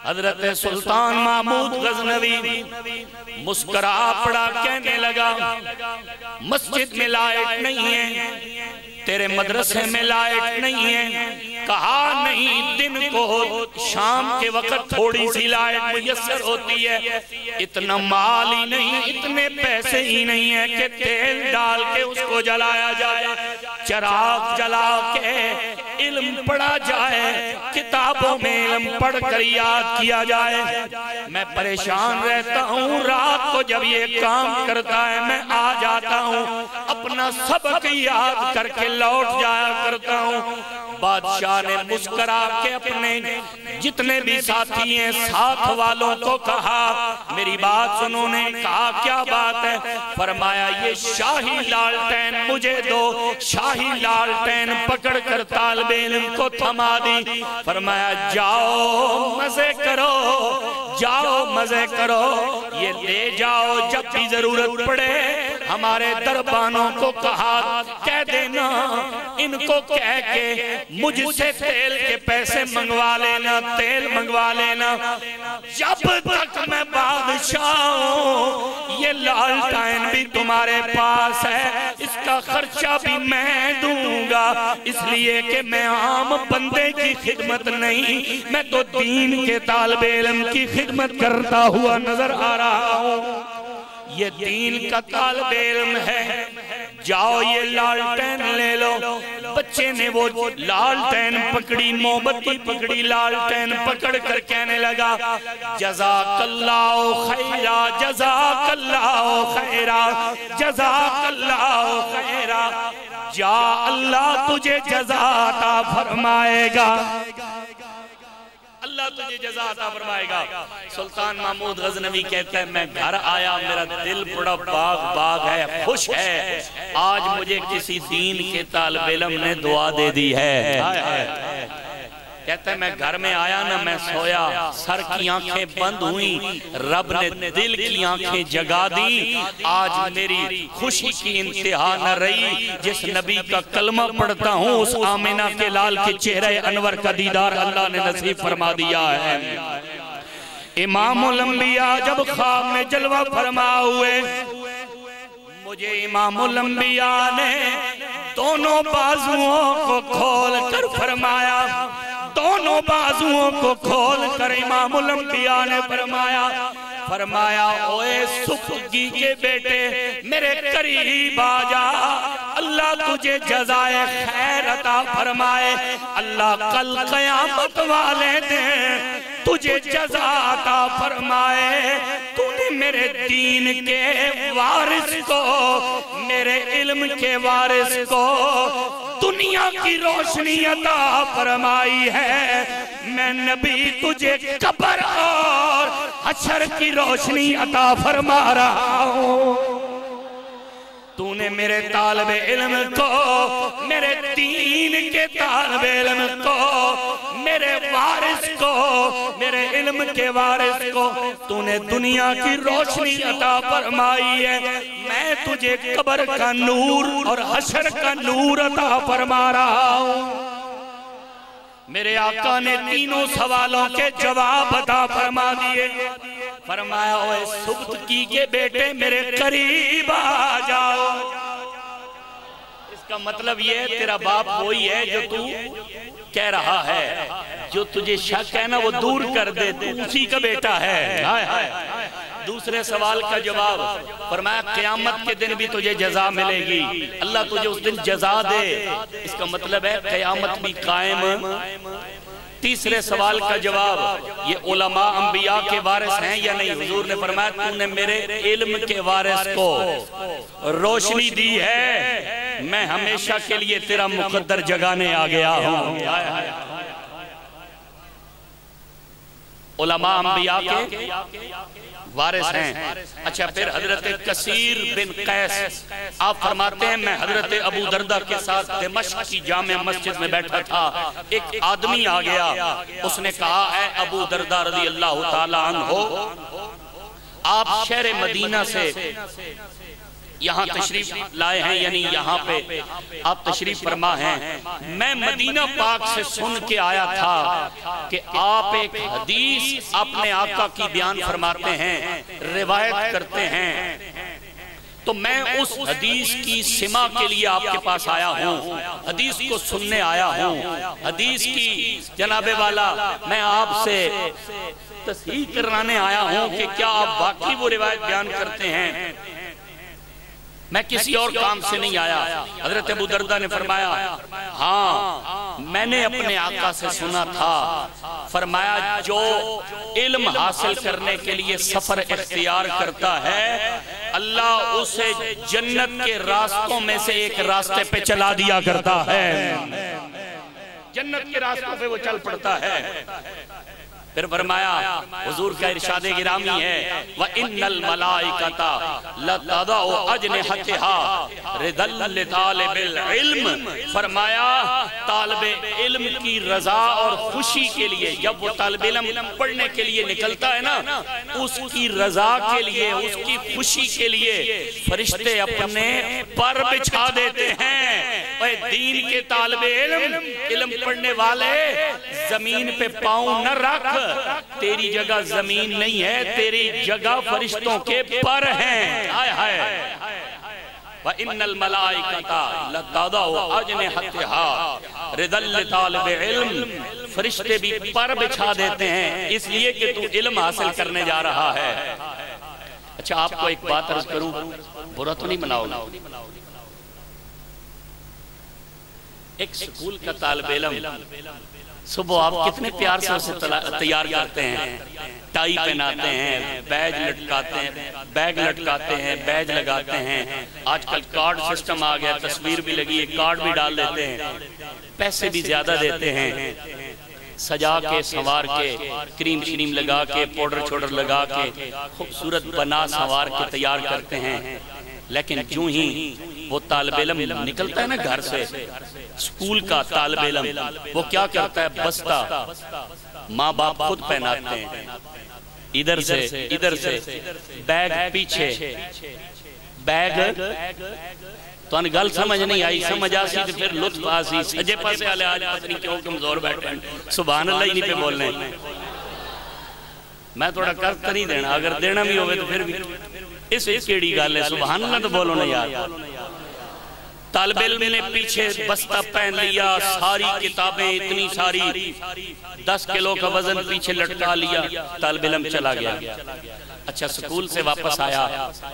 حضرت سلطان محمود غزنوی مسکرا پڑا کہنے لگا مسجد میں لائٹ نہیں ہے، تیرے مدرسے میں لائٹ نہیں ہے، کہا نہیں دن کو شام کے وقت تھوڑی سی لائٹ میسر ہوتی ہے، اتنا مال ہی نہیں، اتنے پیسے ہی نہیں ہے کہ تیل ڈال کے اس کو جلایا جائے، چراغ جلا کے علم پڑھا جائے، کتابوں میں علم پڑھ کر یاد کیا جائے۔ میں پریشان رہتا ہوں، رات کو جب یہ کام کرتا ہے میں آ جاتا ہوں، اپنا سبق یاد کر کے لوٹ جایا کرتا ہوں۔ بادشاہ نے مسکرا کے اپنے جتنے بھی ساتھی ہیں ساتھ والوں کو کہا میری بات سنو، نے کہا کیا بات ہے؟ فرمایا یہ شاہی لالٹین مجھے دو۔ شاہی لالٹین پکڑ کر طالب علم کو تھما دی، فرمایا جاؤ مزے کرو، جاؤ مزے کرو، یہ لے جاؤ، جب بھی ضرورت پڑے ہمارے دربانوں کو کہا کہہ دینا ان کو کہہ کے مجھ سے تیل کے پیسے منگوا لینا، تیل منگوا لینا، جب تک میں بادشاہ ہوں یہ لالٹائن بھی تمہارے پاس ہے، اس کا خرچہ بھی میں دوں گا، اس لیے کہ میں عام بندے کی خدمت نہیں، میں تو دین کے طالب علم کی خدمت کرتا ہوا نظر آ رہا ہوں، یہ دین کا طالب علم ہے، جاؤ یہ لالٹین لے لو۔ بچے نے وہ لالٹین پکڑی، موم بتی پکڑی، لالٹین پکڑ کر کہنے لگا جزاک اللہ خیرہ، جزاک اللہ خیرہ، جزاک اللہ خیرہ، جا اللہ تجھے جزا عطا فرمائے گا، اللہ تجھے جزا عطا فرمائے گا۔ سلطان محمود غزنوی کہتا ہے میں گھر آیا، میرا دل بڑا باغ ہے، خوش ہے، آج مجھے کسی دین کے طالب علم نے دعا دے دی ہے۔ کہتا ہے میں گھر میں آیا نا، میں سویا، سر کی آنکھیں بند ہوئیں، رب نے دل کی آنکھیں جگا دی، آج میری خوشی کی انتہا نہ رہی، جس نبی کا کلمہ پڑھتا ہوں اس آمنہ کے لال کے چہرے انور کا دیدار اللہ نے نصیب فرما دیا ہے۔ امام الانبیاء جب خواب میں جلوہ فرما ہوئے، مجھے امام الانبیاء نے دونوں بازوؤں کو کھول کر فرمایا، دونوں بازوؤں کو کھول کر امام الانبیاء نے فرمایا اوے سفگی کے بیٹے میرے قریب آجا، اللہ تجھے جزائے خیر عطا فرمائے، اللہ کل قیامت والے دن تجھے جزا عطا فرمائے، تو نے میرے دین کے وارث کو، میرے علم کے وارث کو دنیا کی روشنی عطا فرمائی ہے، میں نبی تجھے قبر اور حشر کی روشنی عطا فرما رہا ہوں۔ تو نے میرے طالب علم کو، میرے دین کے طالب علم کو، میرے وارث کو، میرے علم کے وارث کو تو نے دنیا کی روشنی عطا فرمائی ہے، میں تجھے قبر کا نور اور حشر کا نور عطا فرما رہا ہوں۔ میرے آقا نے تینوں سوالوں کے جواب عطا فرما دیے، فرمایا اوے سبتکی کے بیٹے میرے قریب آ جاؤ۔ اس کا مطلب یہ ہے تیرا باپ وہی ہے جو تو کہہ رہا ہے، جو تجھے شک ہے نا وہ دور کر دے، تو اسی کا بیٹا ہے۔ دوسرے سوال کا جواب فرمایا قیامت کے دن بھی تجھے جزا ملے گی، اللہ تجھے اس دن جزا دے، اس کا مطلب ہے قیامت بھی قائم۔ تیسرے سوال کا جواب یہ علماء انبیاء کے وارث ہیں یا نہیں؟ حضور نے فرمایا تو نے میرے علم کے وارث کو روشنی دی ہے، میں ہمیشہ کے لیے تیرا مقدر جگانے آ گیا ہوں۔ علماء انبیاء کے وارث ہیں۔ اچھا پھر حضرت کثیر بن قیس آپ فرماتے ہیں میں حضرت ابو دردہ کے ساتھ دمشق کی جامع مسجد میں بیٹھا تھا، ایک آدمی آ گیا، اس نے کہا اے ابو دردہ رضی اللہ تعالیٰ عنہ، آپ شہر مدینہ سے یہاں تشریف لائے ہیں، یعنی یہاں پہ آپ تشریف فرما ہیں۔ میں مدینہ پاک سے سن کے آیا تھا کہ آپ ایک حدیث اپنے آقا کی بیان فرماتے ہیں، روایت کرتے ہیں، تو میں اس حدیث کی سماع کے لیے آپ کے پاس آیا ہوں، حدیث کو سننے آیا ہوں، حدیث کی جناب والا میں آپ سے تصحیح کرانے آیا ہوں کہ کیا آپ واقعی وہ روایت بیان کرتے ہیں، میں کسی اور کام سے نہیں آیا۔ حضرت ابو دردہ نے فرمایا ہاں میں نے اپنے آقا سے سنا تھا، فرمایا جو علم حاصل کرنے کے لیے سفر اختیار کرتا ہے اللہ اسے جنت کے راستوں میں سے ایک راستے پہ چلا دیا کرتا ہے، جنت کے راستوں پہ وہ چل پڑتا ہے۔ پھر فرمایا حضور کا ارشاد گرامی ہے وَإِنَّ الْمَلَائِكَةَ لَتَضَعُ أَجْنِحَتَهَا رِضًا لِطَالِبِ الْعِلْمِ، فرمایا طالب علم کی رضا اور خوشی کے لیے، جب وہ طالب علم پڑھنے کے لیے نکلتا ہے نا، اس کی رضا کے لیے، اس کی خوشی کے لیے فرشتے اپنے پر بچھا دیتے ہیں۔ اے دین کے طالب علم پڑھنے والے زمین پہ پاؤں نہ رکھ، تیری جگہ زمین نہیں ہے، تیری جگہ فرشتوں کے پر ہیں۔ وَإِنَّ الْمَلَائِكَةَ لَتَضَعُ أَجْنِحَتَهَا رِضًا لِطَالِبِ الْعِلْمِ، فرشتے بھی پر بچھا دیتے ہیں اس لیے کہ تو علم حاصل کرنے جا رہا ہے۔ اچھا آپ کو ایک بات عرض کروں، برا تو نہیں مناؤ گا، ایک سکول کا طالب علم صبح آپ کتنے پیار سے اسے تیار کرتے ہیں، ٹائی پہناتے ہیں، بیج لٹکاتے ہیں، بیج لگاتے ہیں، آج کل کارڈ سسٹم آ گیا، تصویر بھی لگی ہے، کارڈ بھی ڈال دیتے ہیں، پیسے بھی زیادہ دیتے ہیں، سجا کے سنوار کے کریم شریم لگا کے پاؤڈر چھوڑر لگا کے خوبصورت بنا سنوار کے تیار کرتے ہیں، لیکن جو ہی وہ طالب علم نکلتا ہے نا گھر سے، سکول کا طالب علم وہ کیا کرتا ہے، بستہ ماں باپ خود پہناتے ہیں، ادھر سے بیگ پیچھے، بیگ تو ان گل سمجھ نہیں آئی، سمجھ آسی تو پھر لطف آسی، سجے پاسے آلے آج پتنی کیوں کمزور بیٹھے ہیں، سبحان اللہ ہی نہیں پہ بولنے، میں تھوڑا کرت نہیں دینا، اگر دینا بھی ہوئے تو پھر بھی اس کیڑی گال ہے، سبحان اللہ تو بولو نہیں یار۔ طالب علم نے پیچھے بستہ پہن لیا، ساری کتابیں اتنی ساری 10 کلو کا وزن پیچھے لٹکا لیا، طالب علم چلا گیا۔ اچھا سکول سے واپس آیا،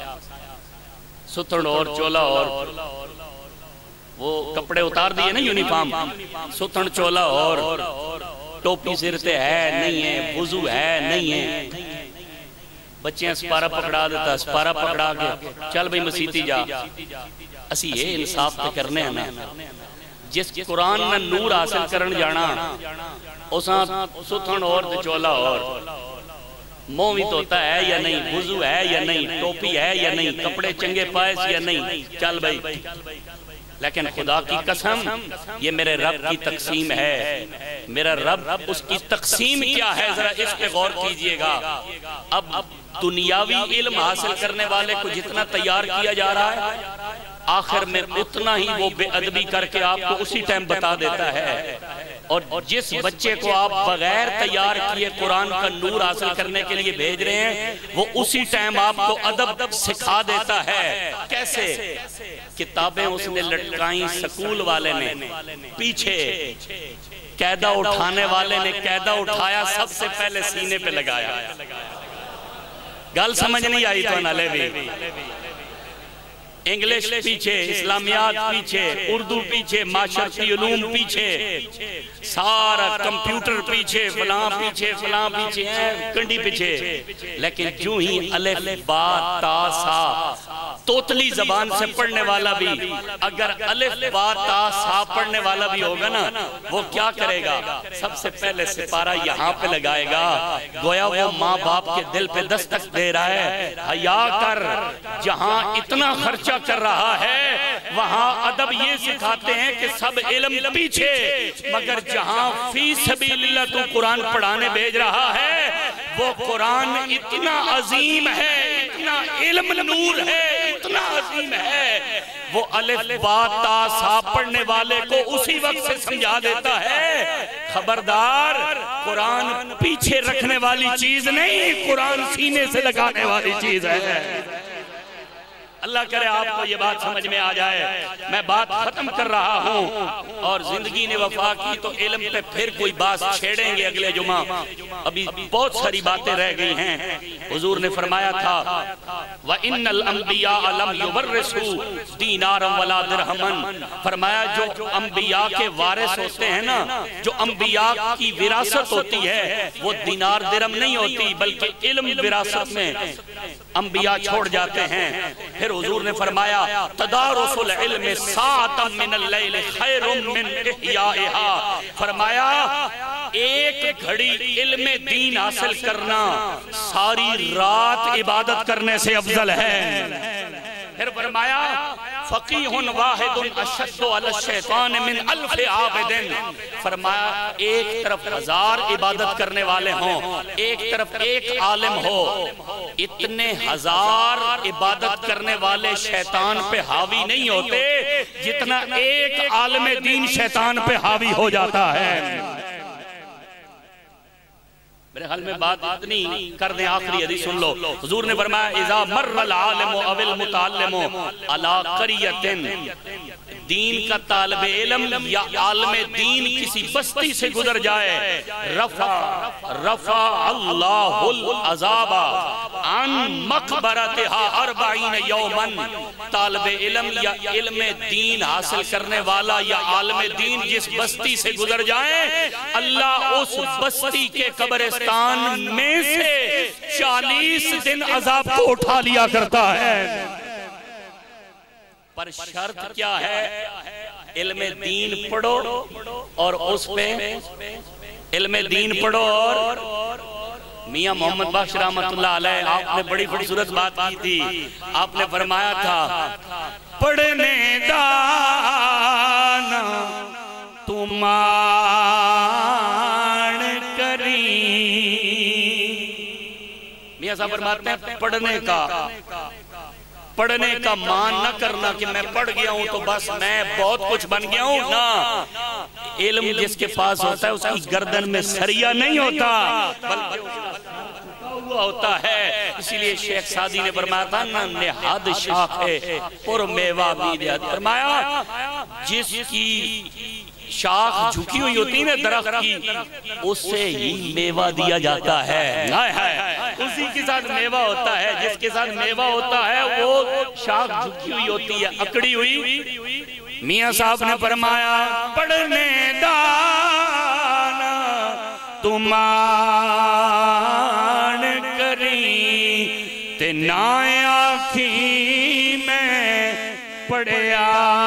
ستھن اور چولا اور وہ کپڑے اتار دیئے نا یونیفارم، ستھن چولا اور ٹوپی سرتے ہے نہیں ہے، وضو ہے نہیں ہے، بچے اسپارہ پکڑا دیتا، اسپارہ پکڑا کے چل بھئی مسیتی جا۔ اسی یہ انصاف تے کرنے ہیں نا، جس قرآن میں نور حاصل کرن جانا اساں ستھن اور چولا اور مووی تو ہوتا ہے یا نہیں، وضو ہے یا نہیں، ٹوپی ہے یا نہیں، کپڑے چنگے پائس یا نہیں، چل بھئی۔ لیکن خدا کی قسم یہ میرے رب کی تقسیم ہے، میرا رب اس کی تقسیم کیا ہے ذرا اس پہ غور کیجئے گا۔ اب دنیاوی علم حاصل کرنے والے کو جتنا تیار کیا جا رہا ہے، آخر میں اتنا ہی وہ بے ادبی کر کے آپ کو اسی ٹائم بتا دیتا ہے، اور جس بچے کو آپ بغیر تیار کیے قرآن کا نور حاصل کرنے کے لیے بھیج رہے ہیں وہ اسی ٹائم آپ کو ادب سکھا دیتا ہے۔ کیسے؟ کتابیں اس نے لٹکائیں سکول والے نے، پیچھے قیدہ اٹھانے والے نے قیدہ اٹھایا، سب سے پہلے سینے پہ لگایا۔ گل سمجھ نہیں آئی تو نالے بھی، انگلیش پیچھے، اسلامیات پیچھے، اردو پیچھے، معاشرتی علوم پیچھے، سارا کمپیوٹر پیچھے، فلاں پیچھے، فلاں پیچھے، کنڈی پیچھے، لیکن جو ہی الف با تا سا توتلی زبان سے پڑھنے والا بھی، اگر الف با تا سا پڑھنے والا بھی ہوگا نا، وہ کیا کرے گا؟ سب سے پہلے سپارہ یہاں پہ لگائے گا، گویا وہ ماں باپ کے دل پہ دستک دے رہا ہے، حیا کر، جہاں اتنا خرچہ کر رہا ہے وہاں ادب یہ سکھاتے ہیں کہ سب علم پیچھے، مگر جہاں فی سبیل اللہ تو قرآن پڑھانے بھیج رہا ہے وہ قرآن اتنا عظیم ہے، اتنا علم نور ہے، اتنا عظیم ہے وہ الف با تا سا پڑھنے والے کو اسی وقت سے سمجھا دیتا ہے خبردار قرآن پیچھے رکھنے والی چیز نہیں، قرآن سینے سے لگانے والی چیز ہے۔ اللہ کرے آپ کو یہ بات سمجھ میں آ جائے۔ میں بات ختم کر رہا ہوں اور زندگی نے وفا کی تو علم پہ پھر کوئی بات چھیڑیں گے اگلے جمعہ، ابھی بہت ساری باتیں رہ گئی ہیں۔ حضور نے فرمایا تھا وَإِنَّ الْأَنْبِيَاءَ لَمْ يُوَرِّثُوا دِینَارًا وَلَا دِرْہَمًا، فرمایا جو انبیاء کے وارث ہوتے ہیں نا، جو انبیاء کی وراثت ہوتی ہے وہ دینار درہم نہیں ہوتی بلکہ علم وراثت میں انبیاء چھوڑ جاتے ہیں۔ پھر حضور نے فرمایا تدارس العلم ساعتا من اللیل خیر من احیائها، فرمایا ایک گھڑی علم دین حاصل کرنا ساری رات عبادت کرنے سے افضل ہے۔ پھر فرمایا فقیہ واحد اشد علی الشیطان من الف عابد، فرمایا ایک طرف 1000 عبادت کرنے والے ہوں، ایک طرف ایک عالم ہو، اتنے 1000 عبادت کرنے والے شیطان پہ حاوی نہیں ہوتے جتنا ایک عالم دین شیطان پہ حاوی ہو جاتا ہے۔ میرے حال میں بات اتنی کر دیں، آخری حدیث سن لو۔ حضور نے فرمایا اذا مر العالم او المتعلم علی قریۃ، دین کا طالب علم یا عالم دین کسی بستی سے گزر جائے، رفع اللہ العذاب عن مقبرتها 40 یوما، طالب علم یا علم دین حاصل کرنے والا یا عالم دین جس بستی سے گزر جائے، اللہ اس بستی کے قبرستان میں سے 40 دن عذاب کو اٹھا لیا کرتا ہے۔ پر شرط کیا ہے؟ علم دین پڑھو اور اس پہ علم دین پڑھو۔ اور میاں محمد بخش رحمت اللہ علیہ آپ نے بڑی خوبصورت بات کی تھی، آپ نے فرمایا تھا پڑھنے دانا تمان کری، میاں صاحب فرماتے ہیں پڑھنے کا مان نہ کرنا کہ میں پڑھ گیا ہوں تو بس میں بہت کچھ بن گیا ہوں، نا، علم جس کے پاس ہوتا ہے اس کی گردن میں سریا نہیں ہوتا بلکہ ہوا ہوتا ہے۔ اسی لیے شیخ سعدی نے فرمایا تھا نا نہاد شاخ ہے پر میوہ بھی دیا، فرمایا جس کی شاخ جھکی ہوئی ہوتی ہے درخت کی اس سے ہی میوہ دیا جاتا ہے، اسی کے ساتھ میوہ ہوتا ہے، جس کے ساتھ میوہ ہوتا ہے وہ شاخ جھکی ہوئی ہوتی ہے، اکڑی ہوئی۔ میاں صاحب نے فرمایا پڑھنے دانا تمان کری تے نائیں آنکھی میں پڑھیا،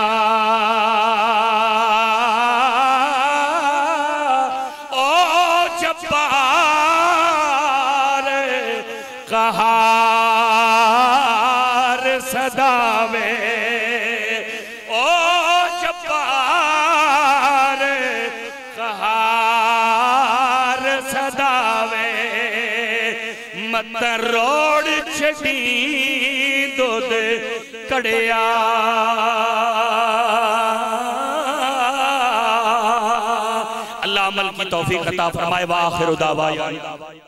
قہار صداوے او جبار قہار صداوے، مت روڑ چھڑی دودھ کڑیا، اللہ عمل کی توفیق عطا فرمائے۔ وآخر دعوانا